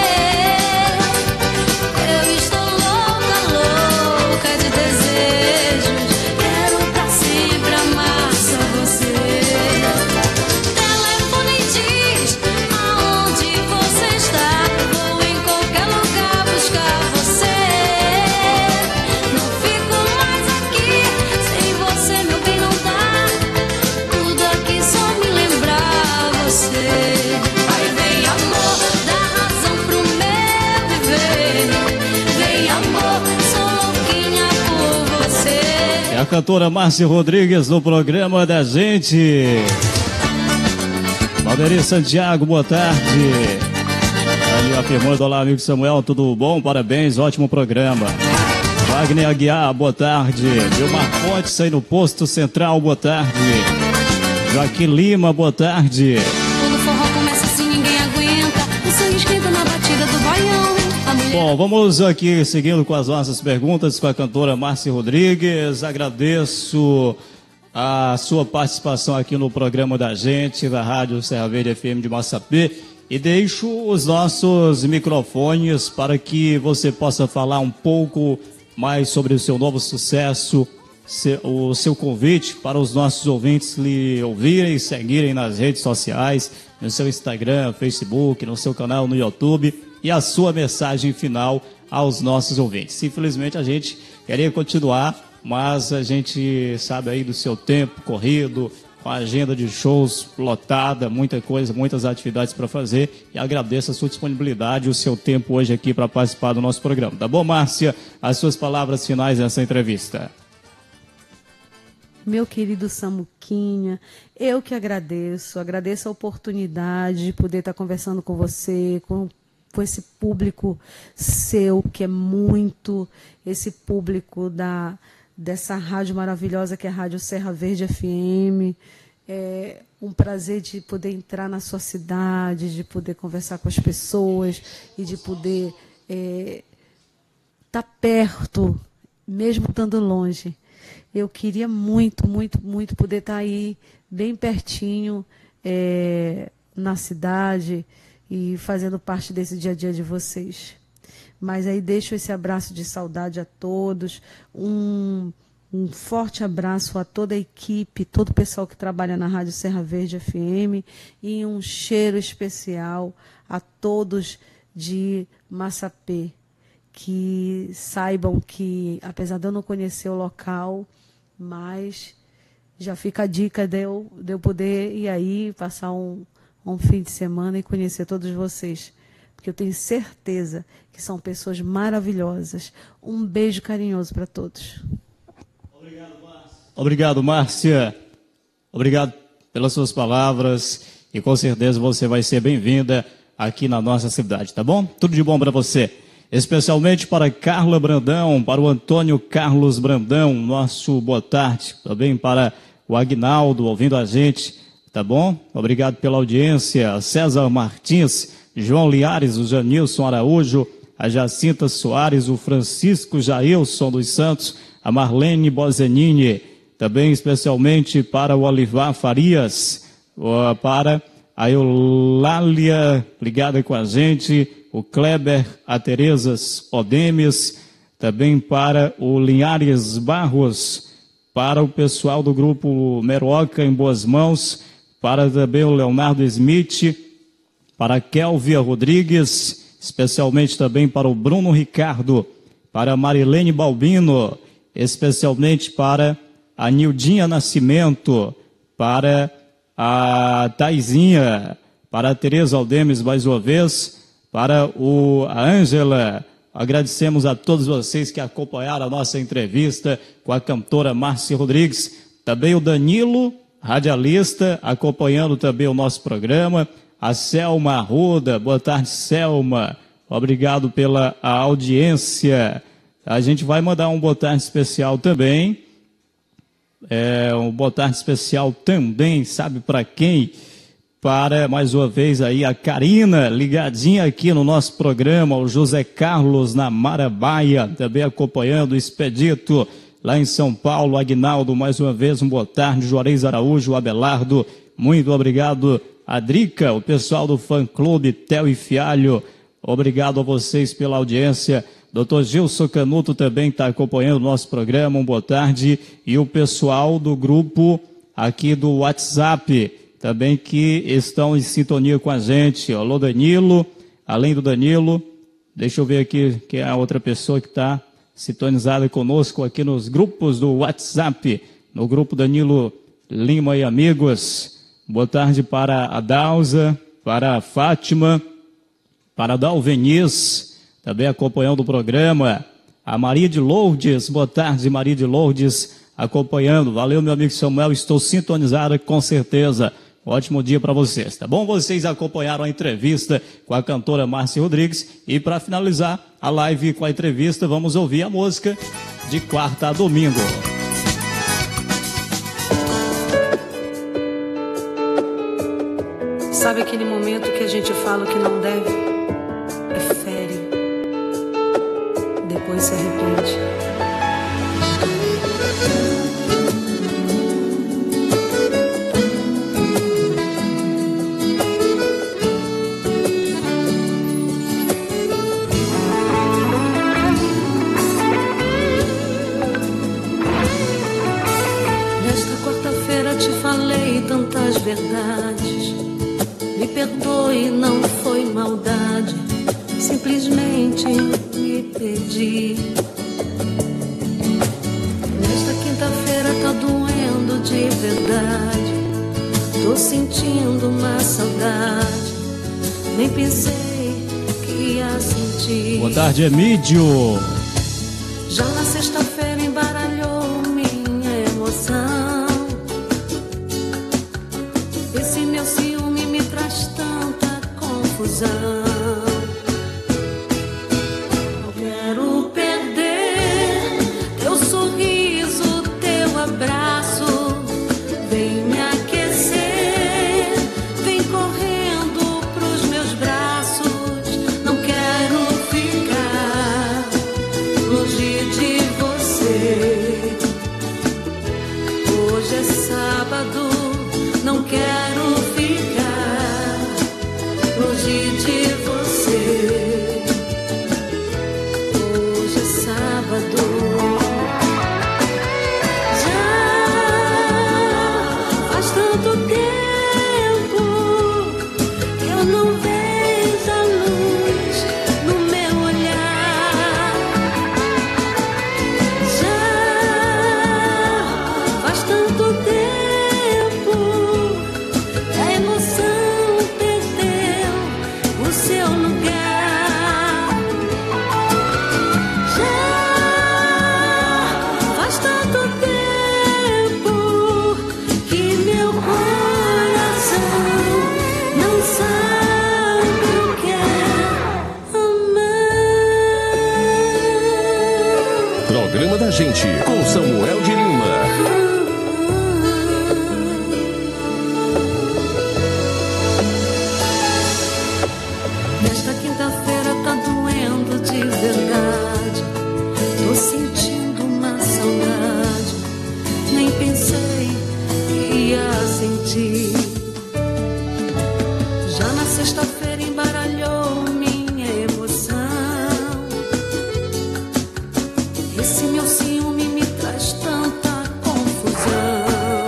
[SPEAKER 2] Eu estou louca, louca de desejos. Quero pra sempre amar só você. Telefone e diz aonde você está. Vou em qualquer lugar buscar você. Não fico mais aqui, sem você meu bem não dá. Tudo aqui só me lembrar você. Aí vem amor, dá razão pro meu viver. Vem amor, sou louquinha por você.
[SPEAKER 6] É a cantora Márcia Rodrigues no programa da gente. Valderi Santiago, boa tarde. Ali afirmando, olá amigo Samuel, tudo bom? Parabéns, ótimo programa. Wagner Aguiar, boa tarde. Vilmar Pontes aí no Posto Central, boa tarde. Joaquim Lima, boa tarde.
[SPEAKER 2] Quando o forró começa assim ninguém aguenta. O sangue esquenta na batida do baião. A mulher
[SPEAKER 6] Bom, vamos aqui seguindo com as nossas perguntas com a cantora Márcia Rodrigues. Agradeço a sua participação aqui no programa da gente, da Rádio Serra Verde F M de Massapê, e deixo os nossos microfones para que você possa falar um pouco mais sobre o seu novo sucesso, o seu convite para os nossos ouvintes lhe ouvirem e seguirem nas redes sociais, no seu Instagram, Facebook, no seu canal no YouTube, e a sua mensagem final aos nossos ouvintes. Infelizmente a gente queria continuar, mas a gente sabe aí do seu tempo corrido, com a agenda de shows lotada, muita coisa, muitas atividades para fazer, e agradeço a sua disponibilidade e o seu tempo hoje aqui para participar do nosso programa. Tá bom, Márcia? As suas palavras finais nessa entrevista.
[SPEAKER 5] Meu querido Samuquinha, eu que agradeço, agradeço a oportunidade de poder estar conversando com você, com, com esse público seu, que é muito, esse público da, dessa rádio maravilhosa que é a Rádio Serra Verde F M. É um prazer de poder entrar na sua cidade, de poder conversar com as pessoas e de poder é, estar perto, mesmo estando longe. Eu queria muito, muito, muito poder estar aí bem pertinho é, na cidade e fazendo parte desse dia a dia de vocês. Mas aí deixo esse abraço de saudade a todos, um, um forte abraço a toda a equipe, todo o pessoal que trabalha na Rádio Serra Verde F M e um cheiro especial a todos de Massapê, que saibam que, apesar de eu não conhecer o local, mas já fica a dica de eu, de eu poder ir aí, passar um, um fim de semana e conhecer todos vocês. Porque eu tenho certeza que são pessoas maravilhosas. Um beijo carinhoso para todos.
[SPEAKER 6] Obrigado, Márcia. Obrigado, Márcia. Obrigado pelas suas palavras e com certeza você vai ser bem-vinda aqui na nossa cidade, tá bom? Tudo de bom para você. Especialmente para Carla Brandão, para o Antônio Carlos Brandão, nosso boa tarde. Também para o Agnaldo, ouvindo a gente, tá bom? Obrigado pela audiência. César Martins, João Liares, o Janilson Araújo, a Jacinta Soares, o Francisco Jailson dos Santos, a Marlene Bozenini, também especialmente para o Olivar Farias, para a Eulália, ligada com a gente, o Kleber, a Terezas Odemes, também para o Linhares Barros, para o pessoal do grupo Meroca em Boas Mãos, para também o Leonardo Smith, para a Kelvia Rodrigues, especialmente também para o Bruno Ricardo, para a Marilene Balbino, especialmente para a Nildinha Nascimento, para a Taizinha, para a Tereza Aldemes mais uma vez, para o, a Ângela. Agradecemos a todos vocês que acompanharam a nossa entrevista com a cantora Márcia Rodrigues, também o Danilo, radialista, acompanhando também o nosso programa, a Selma Arruda. Boa tarde, Selma, obrigado pela a audiência. A gente vai mandar um boa tarde especial também, é, um boa tarde especial também, sabe para quem? Para, mais uma vez, aí a Karina, ligadinha aqui no nosso programa, o José Carlos na Marabaia, também acompanhando o Expedito, lá em São Paulo, Aguinaldo, mais uma vez, um boa tarde, Juarez Araújo, Abelardo, muito obrigado, a Drica, o pessoal do fã-clube, Theo e Fialho, obrigado a vocês pela audiência, doutor Gilson Canuto também está acompanhando o nosso programa, um boa tarde, e o pessoal do grupo aqui do WhatsApp, também que estão em sintonia com a gente. Alô, Danilo, além do Danilo, deixa eu ver aqui quem é a outra pessoa que está sintonizada conosco aqui nos grupos do WhatsApp, no grupo Danilo Lima e Amigos. Boa tarde para a Dalza, para a Fátima, para a Dalveniz, também acompanhando o programa, a Maria de Lourdes. Boa tarde, Maria de Lourdes, acompanhando. Valeu, meu amigo Samuel, estou sintonizada com certeza. Ótimo dia para vocês, tá bom? Vocês acompanharam a entrevista com a cantora Márcia Rodrigues e para finalizar a live com a entrevista, vamos ouvir a música de quarta a domingo.
[SPEAKER 5] Sabe aquele momento que a gente fala que não deve? É fere. Depois se arrepende.
[SPEAKER 2] verdades. Me perdoe, não foi maldade, simplesmente me perdi. Nesta quinta-feira tá doendo de verdade, tô sentindo uma saudade, nem pensei que ia sentir.
[SPEAKER 6] Boa tarde, Emílio.
[SPEAKER 2] Já na sexta-feira embaralhou minha emoção. Esse meu ciúme me traz tanta confusão. Não quero perder teu sorriso, teu abraço. Vem me aquecer, vem correndo pros meus braços. Não quero ficar longe de você. Hoje é sábado, não quero ficar longe de você. Hoje é sábado. Já faz tanto tempo que eu não vejo a luz no meu olhar. Já faz tanto tempo que a emoção perdeu o seu lugar. Já faz tanto tempo que meu coração não sabe o que é amar.
[SPEAKER 3] Programa da Gente, com Samuel de Lima.
[SPEAKER 2] Nesta quinta-feira tá doendo de verdade, tô sentindo uma saudade, nem pensei que ia sentir. Já na sexta-feira embaralhou minha emoção. Esse meu ciúme me traz tanta confusão.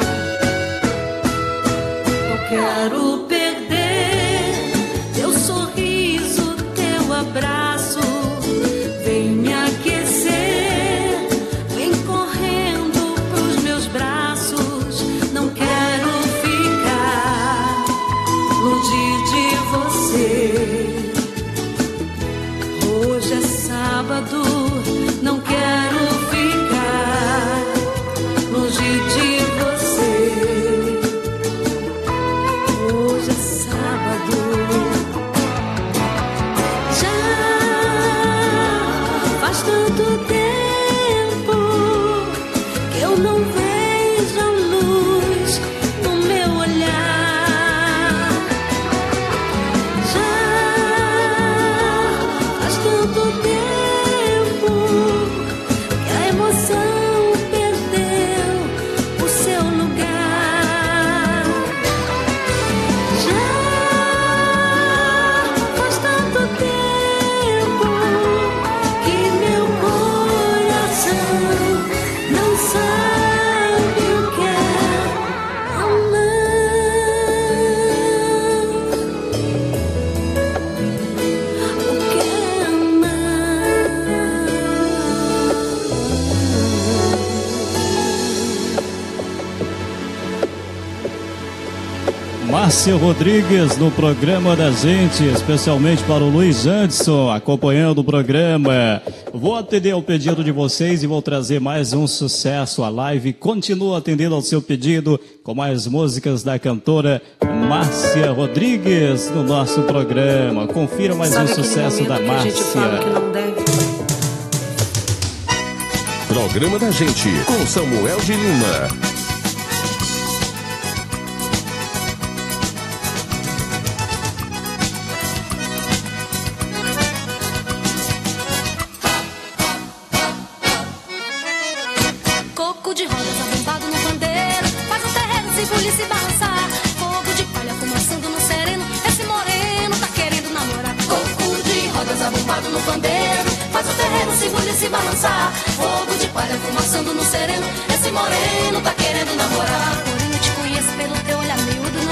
[SPEAKER 2] Não quero perder teu sorriso, teu abraço. Vem me aquecer, vem correndo pros meus braços. Não quero ficar longe de você. Hoje é sábado, não quero ficar longe de você. Hoje é sábado. Já faz tanto tempo que eu não vejo a luz no meu olhar. Já faz tanto tempo que a emoção perdeu o seu lugar. Já faz tanto tempo que meu coração não sabe o que é amar. O que é
[SPEAKER 6] Márcia Rodrigues no programa da Gente, especialmente para o Luiz Anderson, acompanhando o programa. Vou atender ao pedido de vocês e vou trazer mais um sucesso. A live continua atendendo ao seu pedido com mais músicas da cantora Márcia Rodrigues no nosso programa. Confira mais
[SPEAKER 5] Sabe
[SPEAKER 6] um
[SPEAKER 5] aquele
[SPEAKER 6] sucesso da
[SPEAKER 5] momento que a gente fala que
[SPEAKER 6] Márcia.
[SPEAKER 5] não deve?
[SPEAKER 3] Programa da Gente, com Samuel de Lima.
[SPEAKER 2] Coco de rodas abombado no pandeiro, faz o terreiro se bulir, se balançar. Fogo de palha fumaçando no sereno, esse moreno tá querendo namorar. Coco de rodas abombado no pandeiro, faz o terreiro se bulir, se balançar. Fogo de palha fumaçando no sereno, esse moreno tá querendo namorar. Porém eu te conheço pelo teu olhar miúdo,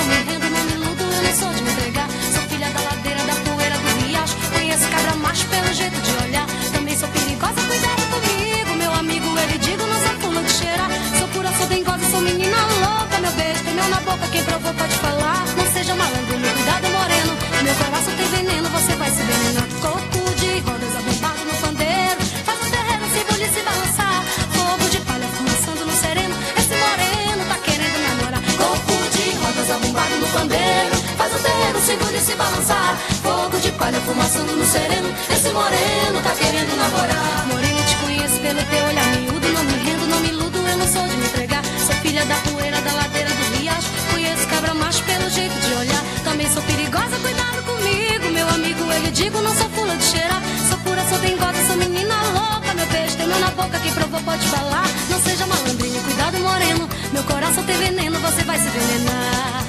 [SPEAKER 2] sereno, esse moreno tá querendo namorar. Moreno, te conheço pelo teu olhar miúdo, não me rendo, não me iludo, eu não sou de me entregar. Sou filha da poeira, da ladeira do riacho, conheço cabra macho pelo jeito de olhar. Também sou perigosa, cuidado comigo, meu amigo, eu lhe digo, não sou fula de cheirar. Sou pura, sou dengosa, sou menina louca, meu beijo tem mel na boca, quem provou pode falar. Não seja malandrinho, cuidado moreno, meu coração tem veneno, você vai se envenenar.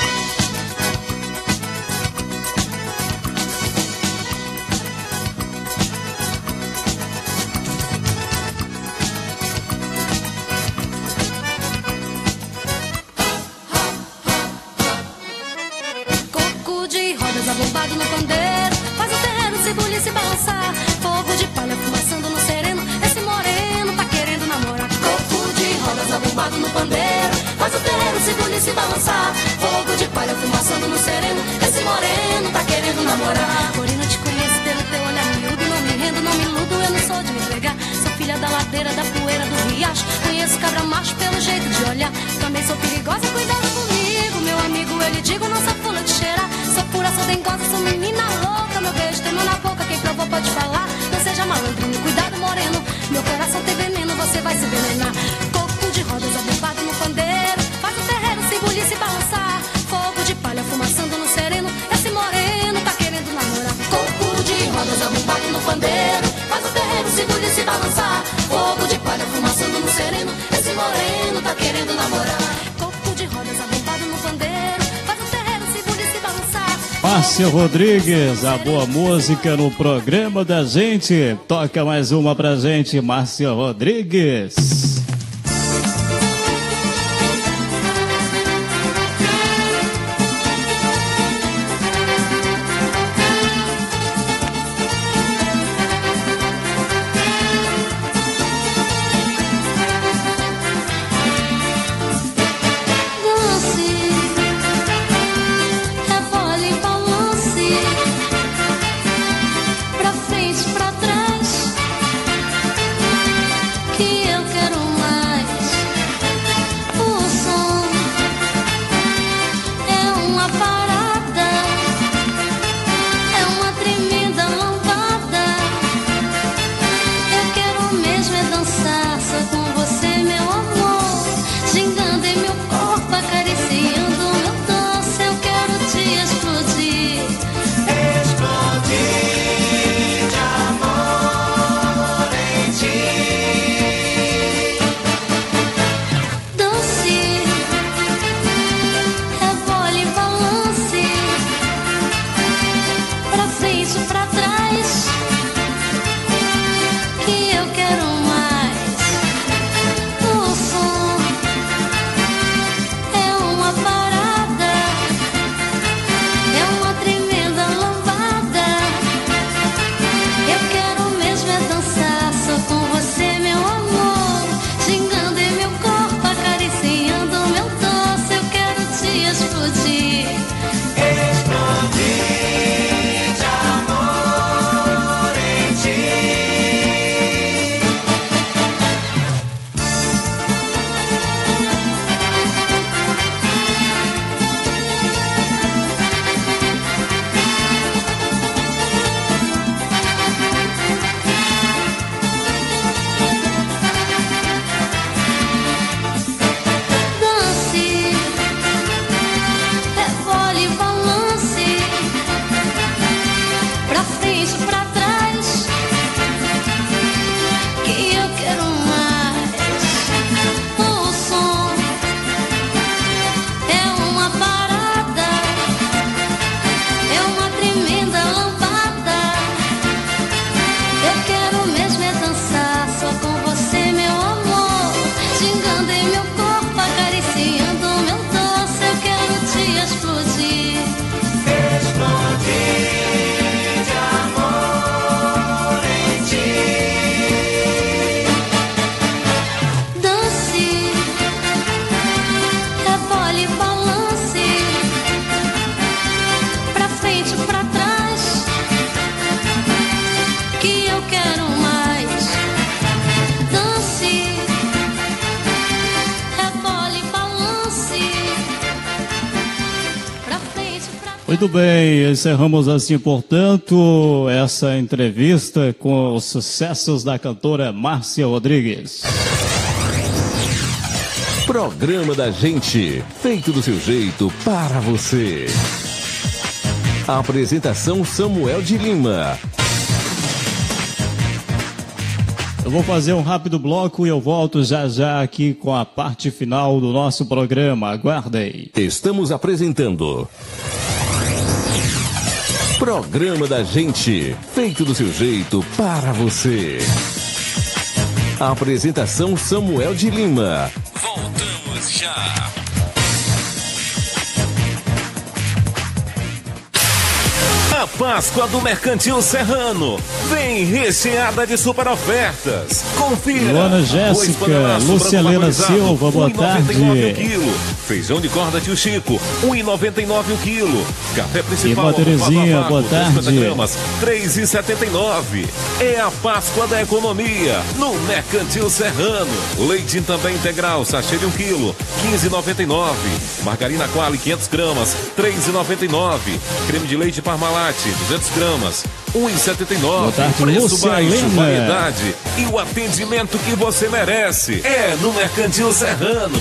[SPEAKER 2] Abombado no pandeiro, faz o terreiro se bulir, se balançar. Fogo de palha fumaçando no sereno, esse moreno tá querendo namorar. Coco de rodas abombado no pandeiro, faz o terreiro se bulir, se balançar. Fogo de palha fumaçando no sereno, esse moreno tá querendo namorar. Morena, te conheço pelo teu olhar miúdo, não me rendo, não me iludo, eu não sou de me entregar. Sou filha da ladeira, da poeira, do riacho, conheço cabra macho pelo jeito de olhar. Também sou perigosa, cuidado comigo, meu amigo, eu lhe digo, não sou fula de cheirar. Sou pura, sou dengosa, sou menina louca, meu beijo tem mão na boca, quem provou pode falar. Não seja malandrinho, cuidado moreno, meu coração tem veneno, você vai se envenenar. Coco de rodas abombado no pandeiro, faz o terreiro se bulir, se balançar. Fogo de palha fumaçando no sereno, esse moreno tá querendo namorar. Coco de rodas abombado no pandeiro, faz o terreiro se bulir, se balançar. Fogo de palha fumaçando no sereno, esse moreno tá querendo namorar. Coco de rodas abombado no pandeiro, faz o terreiro se bulir, se balançar.
[SPEAKER 6] Márcia Rodrigues, a boa música no programa da gente. Toca mais uma pra gente, Márcia Rodrigues.
[SPEAKER 2] Pra frente, pra trás, que eu quero
[SPEAKER 6] Muito bem, encerramos assim, portanto, essa entrevista com os sucessos da cantora Márcia Rodrigues.
[SPEAKER 3] Programa da Gente, feito do seu jeito para você. A apresentação Samuel de Lima.
[SPEAKER 6] Eu vou fazer um rápido bloco e eu volto já já aqui com a parte final do nosso programa. Aguardem.
[SPEAKER 3] Estamos apresentando Programa da Gente, feito do seu jeito para você. A apresentação Samuel de Lima. Voltamos já.
[SPEAKER 4] A Páscoa do Mercantil Serrano vem recheada de super ofertas. Confira.
[SPEAKER 6] Luana Jéssica, Lúcia Helena Silva, boa tarde.
[SPEAKER 4] um real e noventa e nove o quilo. Feijão de corda Tio Chico, um real e noventa e nove o quilo. Café principal,
[SPEAKER 6] Irmã Terezinha, boa tarde.
[SPEAKER 4] gramas, três reais e setenta e nove. É a Páscoa da economia no Mercantil Serrano. Leite também integral, sachê de um quilo, quinze reais e noventa e nove. Margarina Quali, quinhentas gramas, três reais e noventa e nove. Creme de leite Parmalat, duzentas gramas, um real e setenta e nove.
[SPEAKER 6] Boa tarde,
[SPEAKER 4] Preço
[SPEAKER 6] Lúcia
[SPEAKER 4] baixo,
[SPEAKER 6] Helena.
[SPEAKER 4] variedade e o atendimento que você merece. É no Mercantil Serrano.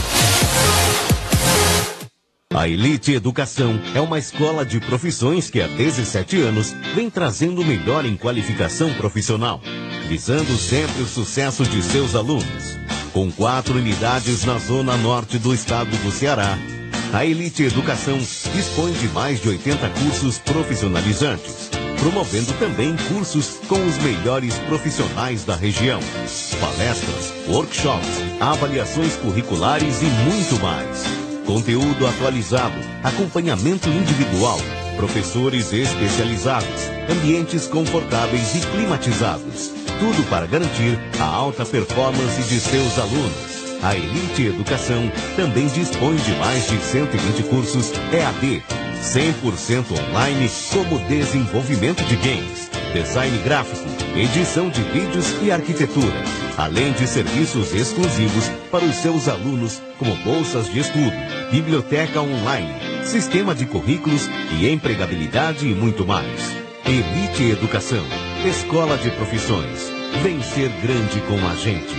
[SPEAKER 7] A Elite Educação é uma escola de profissões que há dezessete anos vem trazendo o melhor em qualificação profissional, visando sempre o sucesso de seus alunos. Com quatro unidades na zona norte do estado do Ceará, a Elite Educação dispõe de mais de oitenta cursos profissionalizantes, promovendo também cursos com os melhores profissionais da região, palestras, workshops, avaliações curriculares e muito mais. Conteúdo atualizado, acompanhamento individual, professores especializados, ambientes confortáveis e climatizados. Tudo para garantir a alta performance de seus alunos. A Elite Educação também dispõe de mais de cento e vinte cursos E A D, cem por cento online, como desenvolvimento de games, design gráfico, edição de vídeos e arquitetura, além de serviços exclusivos para os seus alunos, como bolsas de estudo, biblioteca online, sistema de currículos e empregabilidade e muito mais. Elite Educação, escola de profissões. Vem ser grande com a gente.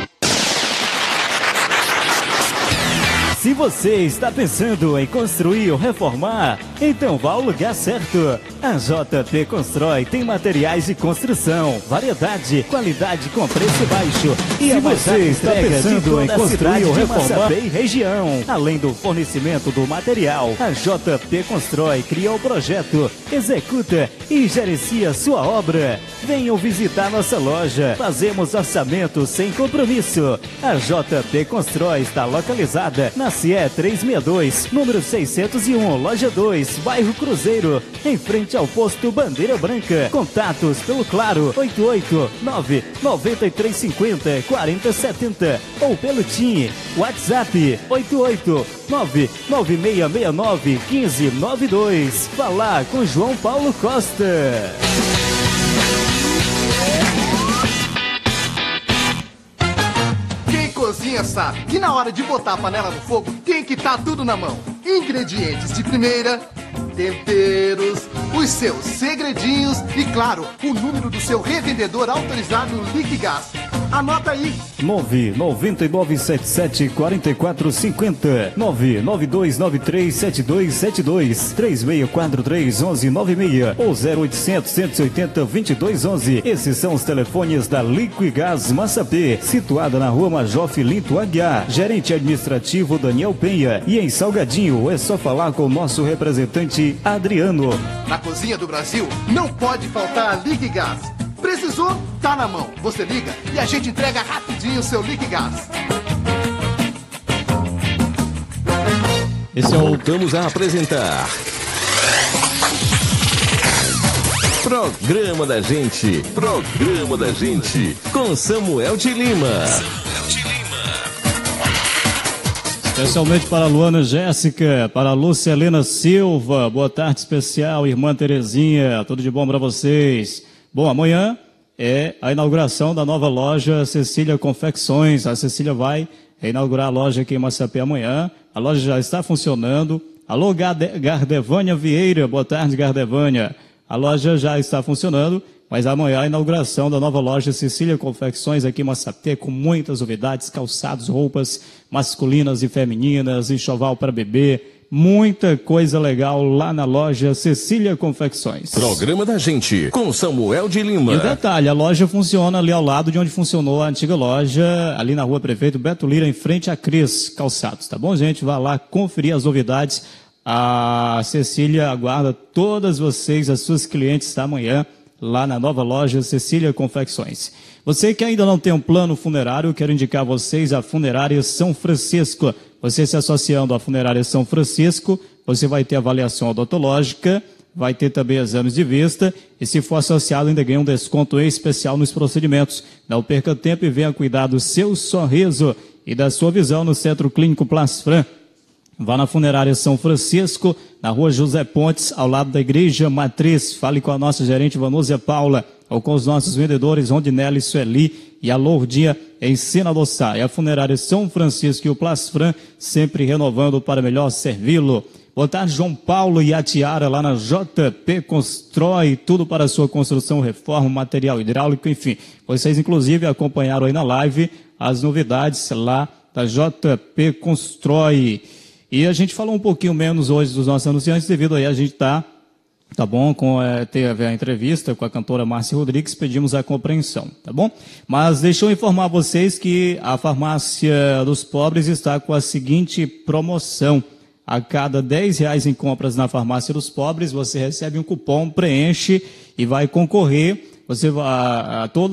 [SPEAKER 1] Se você está pensando em construir ou reformar, então vá ao lugar certo. A J P Constrói tem materiais de construção, variedade, qualidade com preço baixo. E se você está pensando em construir ou reformar e região, além do fornecimento do material, a J P Constrói cria o projeto, executa e gerencia sua obra. Venham visitar nossa loja. Fazemos orçamento sem compromisso. A J P Constrói está localizada na C E trezentos e sessenta e dois, número seiscentos e um, loja dois, bairro Cruzeiro, em frente ao posto Bandeira Branca. Contatos pelo Claro oito oito nove nove três cinco zero quatro zero sete zero ou pelo T I M WhatsApp oito oito nove nove seis seis nove um cinco nove dois. Falar com João Paulo Costa.
[SPEAKER 8] Cozinha sabe que na hora de botar a panela no fogo tem que estar tudo na mão. Ingredientes de primeira, temperos, os seus segredinhos e, claro, o número do seu revendedor autorizado Liquigás. Anota aí.
[SPEAKER 1] nove nove nove sete sete quatro quatro cinco zero, nove nove dois nove três sete dois sete dois, três seis quatro três um um nove seis ou zero oitocentos, cento e oitenta, vinte e dois onze. Esses são os telefones da Liquigás Massapê, situada na rua Major Filinto Aguiar. Gerente administrativo Daniel Penha. E em Salgadinho é só falar com o nosso representante Adriano.
[SPEAKER 8] Na cozinha do Brasil não pode faltar a Liquigás. Precisou? Tá na mão. Você liga e a gente entrega rapidinho o seu Liquigás.
[SPEAKER 3] Esse é o... Voltamos a apresentar Programa da Gente. Programa da Gente com Samuel de Lima. Samuel de Lima.
[SPEAKER 6] Especialmente para a Luana Jéssica, para a Lúcia Helena Silva. Boa tarde especial, irmã Terezinha. Tudo de bom para vocês. Bom, amanhã é a inauguração da nova loja Cecília Confecções. A Cecília vai inaugurar a loja aqui em Massapê amanhã. A loja já está funcionando. Alô, Gardevânia Vieira, boa tarde, Gardevânia. A loja já está funcionando, mas amanhã a inauguração da nova loja Cecília Confecções aqui em Massapê, com muitas novidades, calçados, roupas masculinas e femininas, enxoval para bebê, muita coisa legal lá na loja Cecília Confecções.
[SPEAKER 9] Programa da Gente, com Samuel de Lima.
[SPEAKER 6] E o detalhe, a loja funciona ali ao lado de onde funcionou a antiga loja, ali na rua Prefeito Beto Lira, em frente a Cris Calçados, tá bom, gente? Vá lá conferir as novidades. A Cecília aguarda todas vocês, as suas clientes, tá, amanhã, lá na nova loja Cecília Confecções. Você que ainda não tem um plano funerário, quero indicar a vocês a Funerária São Francisco. Você se associando à Funerária São Francisco, você vai ter avaliação odontológica, vai ter também exames de vista, e se for associado ainda ganha um desconto especial nos procedimentos. Não perca tempo e venha cuidar do seu sorriso e da sua visão no Centro Clínico Plasfran. Vá na Funerária São Francisco, na rua José Pontes, ao lado da Igreja Matriz. Fale com a nossa gerente Vanúzia Paula, ou com os nossos vendedores Rondinelli, Sueli e a Lourdinha em Senador Sá. E a Funerária São Francisco e o Plasfran, sempre renovando para melhor servi-lo. Boa tarde, João Paulo e a Tiara, lá na J P Constrói, tudo para a sua construção, reforma, material hidráulico, enfim. Vocês, inclusive, acompanharam aí na live as novidades lá da J P Constrói. E a gente falou um pouquinho menos hoje dos nossos anunciantes, devido aí a gente tá, tá bom, com, é, teve a entrevista com a cantora Márcia Rodrigues, pedimos a compreensão, tá bom? Mas deixa eu informar vocês que a Farmácia dos Pobres está com a seguinte promoção. A cada dez reais em compras na Farmácia dos Pobres, você recebe um cupom, preenche e vai concorrer. Você vai, a, a toda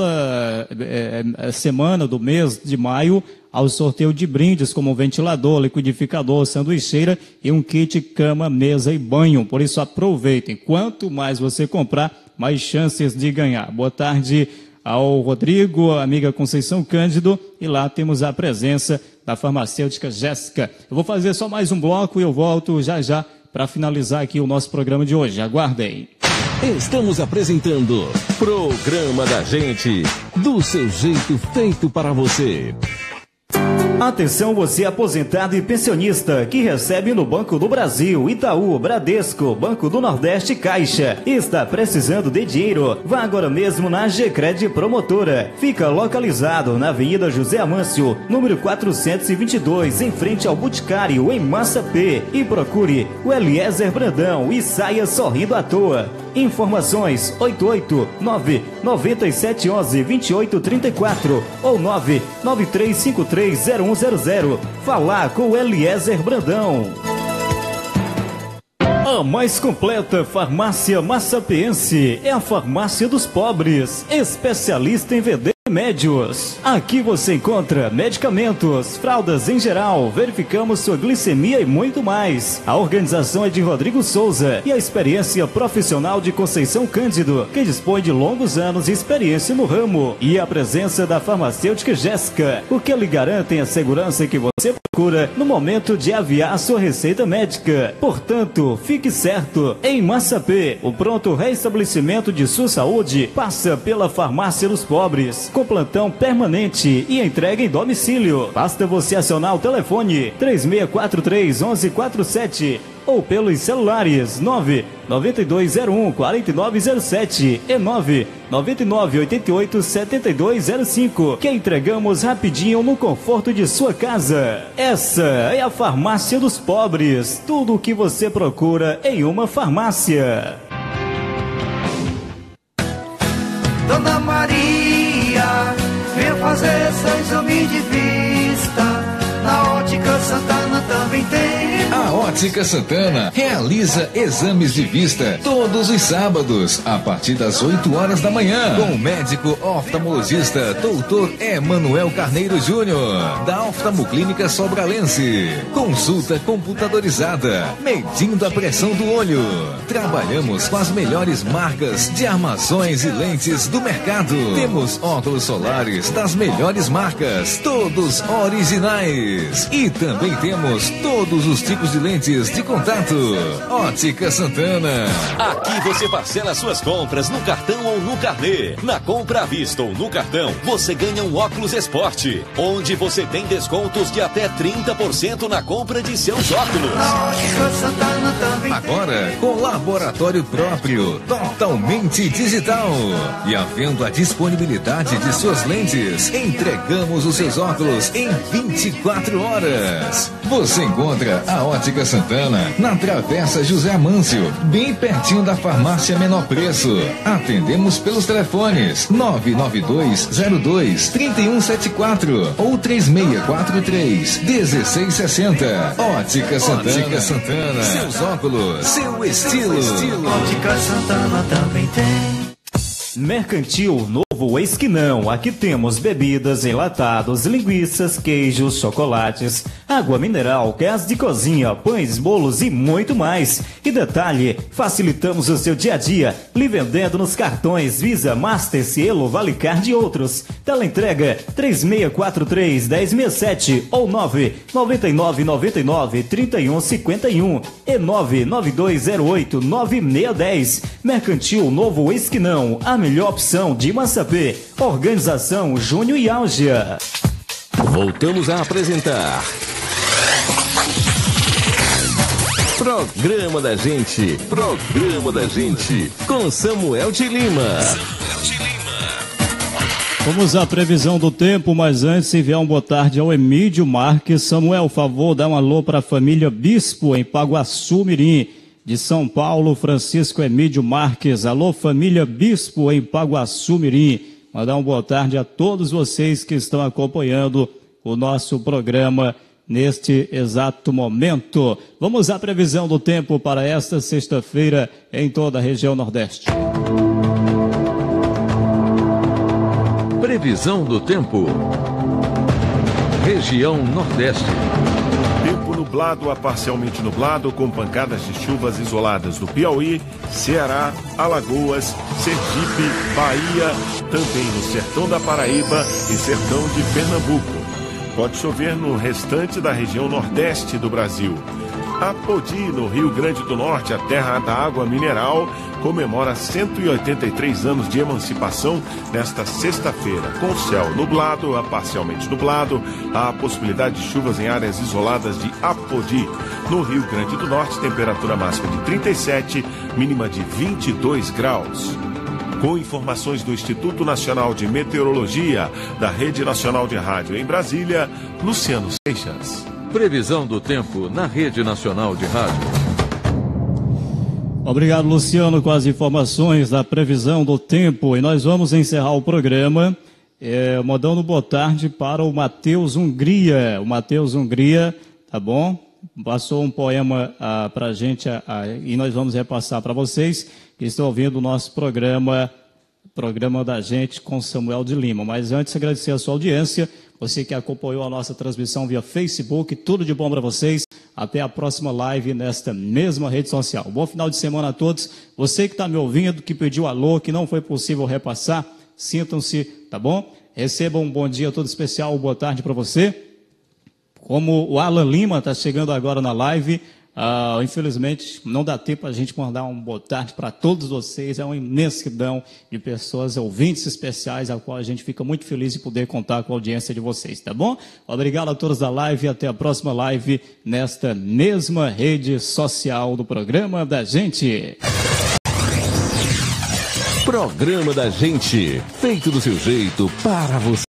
[SPEAKER 6] é, é, semana do mês de maio, ao sorteio de brindes como ventilador, liquidificador, sanduicheira e um kit cama, mesa e banho. Por isso aproveitem. Quanto mais você comprar, mais chances de ganhar. Boa tarde ao Rodrigo, amiga Conceição Cândido, e lá temos a presença da farmacêutica Jéssica. Eu vou fazer só mais um bloco e eu volto já já para finalizar aqui o nosso programa de hoje. Aguardem.
[SPEAKER 9] Estamos apresentando Programa da Gente, do seu jeito, feito para você.
[SPEAKER 1] Atenção, você aposentado e pensionista que recebe no Banco do Brasil, Itaú, Bradesco, Banco do Nordeste, Caixa. Está precisando de dinheiro? Vá agora mesmo na Gcred Promotora. Fica localizado na Avenida José Amâncio, número quatrocentos e vinte e dois, em frente ao Boticário, em Massapê. E procure o Eliezer Brandão e saia sorrindo à toa. Informações oito oito nove nove sete um um dois oito três quatro ou nove nove três cinco três zero um zero zero. Falar com o Eliezer Brandão. A mais completa farmácia massapeense é a Farmácia dos Pobres, especialista em vender remédios. Aqui você encontra medicamentos, fraldas em geral, verificamos sua glicemia e muito mais. A organização é de Rodrigo Souza e a experiência profissional de Conceição Cândido, que dispõe de longos anos de experiência no ramo. E a presença da farmacêutica Jéssica, o que lhe garantem a segurança que você procura no momento de aviar sua receita médica. Portanto, fique certo, em Massapê, o pronto restabelecimento de sua saúde passa pela Farmácia dos Pobres, com plantão permanente e entrega em domicílio. Basta você acionar o telefone três seis quatro três um um quatro sete ou pelos celulares nove nove dois zero um quatro nove zero sete e nove nove nove oito oito sete dois zero cinco, que entregamos rapidinho no conforto de sua casa. Essa é a Farmácia dos Pobres, tudo o que você procura em uma farmácia.
[SPEAKER 10] Dona Maria, venha fazer seu exame de vista. Na Ótica Santana também tem.
[SPEAKER 3] A Ótica Santana realiza exames de vista todos os sábados, a partir das oito horas da manhã, com o médico oftalmologista doutor Emanuel Carneiro Júnior, da Oftalmoclínica Sobralense. Consulta computadorizada, medindo a pressão do olho. Trabalhamos com as melhores marcas de armações e lentes do mercado. Temos óculos solares das melhores marcas, todos originais. E também temos todos os tipos de lentes lentes de contato. Ótica Santana.
[SPEAKER 4] Aqui você parcela suas compras no cartão ou no carnê. Na compra à vista ou no cartão, você ganha um óculos esporte, onde você tem descontos de até trinta por cento na compra de seus óculos.
[SPEAKER 3] Agora, com laboratório próprio, totalmente digital. E havendo a disponibilidade de suas lentes, entregamos os seus óculos em vinte e quatro horas. Você encontra a Ótica Santana na Travessa José Amâncio, bem pertinho da farmácia Menor Preço. Atendemos pelos telefones nove nove dois zero dois três um sete quatro ou três seis quatro três um seis seis zero. Ótica Santana. Ótica Santana. Seus óculos, seu estilo. estilo.
[SPEAKER 10] Ótica Santana também tem.
[SPEAKER 1] Mercantil Novo Esquinão. Aqui temos bebidas, enlatados, linguiças, queijos, chocolates, água mineral, gás de cozinha, pães, bolos e muito mais. E detalhe, facilitamos o seu dia a dia, lhe vendendo nos cartões Visa, Master, Cielo, Valicard e outros. Teleentrega três seis quatro três, um zero seis sete ou nove nove nove nove nove, três um cinco um e nove nove dois zero oito, nove seis um zero. Mercantil Novo Esquinão, a melhor opção de Massapê. Organização Júnior e Álgia.
[SPEAKER 9] Voltamos a apresentar Programa da Gente. Programa da Gente com Samuel de Lima.
[SPEAKER 6] Vamos à previsão do tempo, mas antes enviar um boa tarde ao Emídio Marques. Samuel, favor, dá um alô para a família Bispo em Paguaçu Mirim. De São Paulo, Francisco Emídio Marques. Alô, família Bispo em Paguaçu Mirim. Mandar uma boa tarde a todos vocês que estão acompanhando o nosso programa neste exato momento. Vamos à previsão do tempo para esta sexta-feira em toda a região Nordeste.
[SPEAKER 9] Previsão do tempo. Região Nordeste.
[SPEAKER 11] Tempo nublado a parcialmente nublado, com pancadas de chuvas isoladas no Piauí, Ceará, Alagoas, Sergipe, Bahia, também no sertão da Paraíba e sertão de Pernambuco. Pode chover no restante da região Nordeste do Brasil. Apodi, no Rio Grande do Norte, a terra da água mineral, comemora cento e oitenta e três anos de emancipação nesta sexta-feira. Com céu nublado a parcialmente nublado, há a possibilidade de chuvas em áreas isoladas de Apodi. No Rio Grande do Norte, temperatura máxima de trinta e sete, mínima de vinte e dois graus. Com informações do Instituto Nacional de Meteorologia, da Rede Nacional de Rádio em Brasília, Luciano Seixas.
[SPEAKER 9] Previsão do tempo na Rede Nacional de Rádio.
[SPEAKER 6] Obrigado, Luciano, com as informações da previsão do tempo. E nós vamos encerrar o programa é, mandando boa tarde para o Matheus Hungria. O Matheus Hungria, tá bom? Passou um poema ah, para a gente ah, ah, e nós vamos repassar para vocês que estão ouvindo o nosso programa, programa da gente com Samuel de Lima. Mas antes, agradecer a sua audiência. Você que acompanhou a nossa transmissão via Facebook, tudo de bom para vocês. Até a próxima live nesta mesma rede social. Bom final de semana a todos. Você que está me ouvindo, que pediu alô, que não foi possível repassar, sintam-se, tá bom? Recebam um bom dia todo especial, boa tarde para você. Como o Alan Lima está chegando agora na live, Uh, infelizmente, não dá tempo para a gente mandar um boa tarde para todos vocês. É uma imensidão de pessoas, ouvintes especiais, a qual a gente fica muito feliz de poder contar com a audiência de vocês, tá bom? Obrigado a todos da live e até a próxima live nesta mesma rede social do Programa da Gente.
[SPEAKER 9] Programa da Gente, feito do seu jeito para você.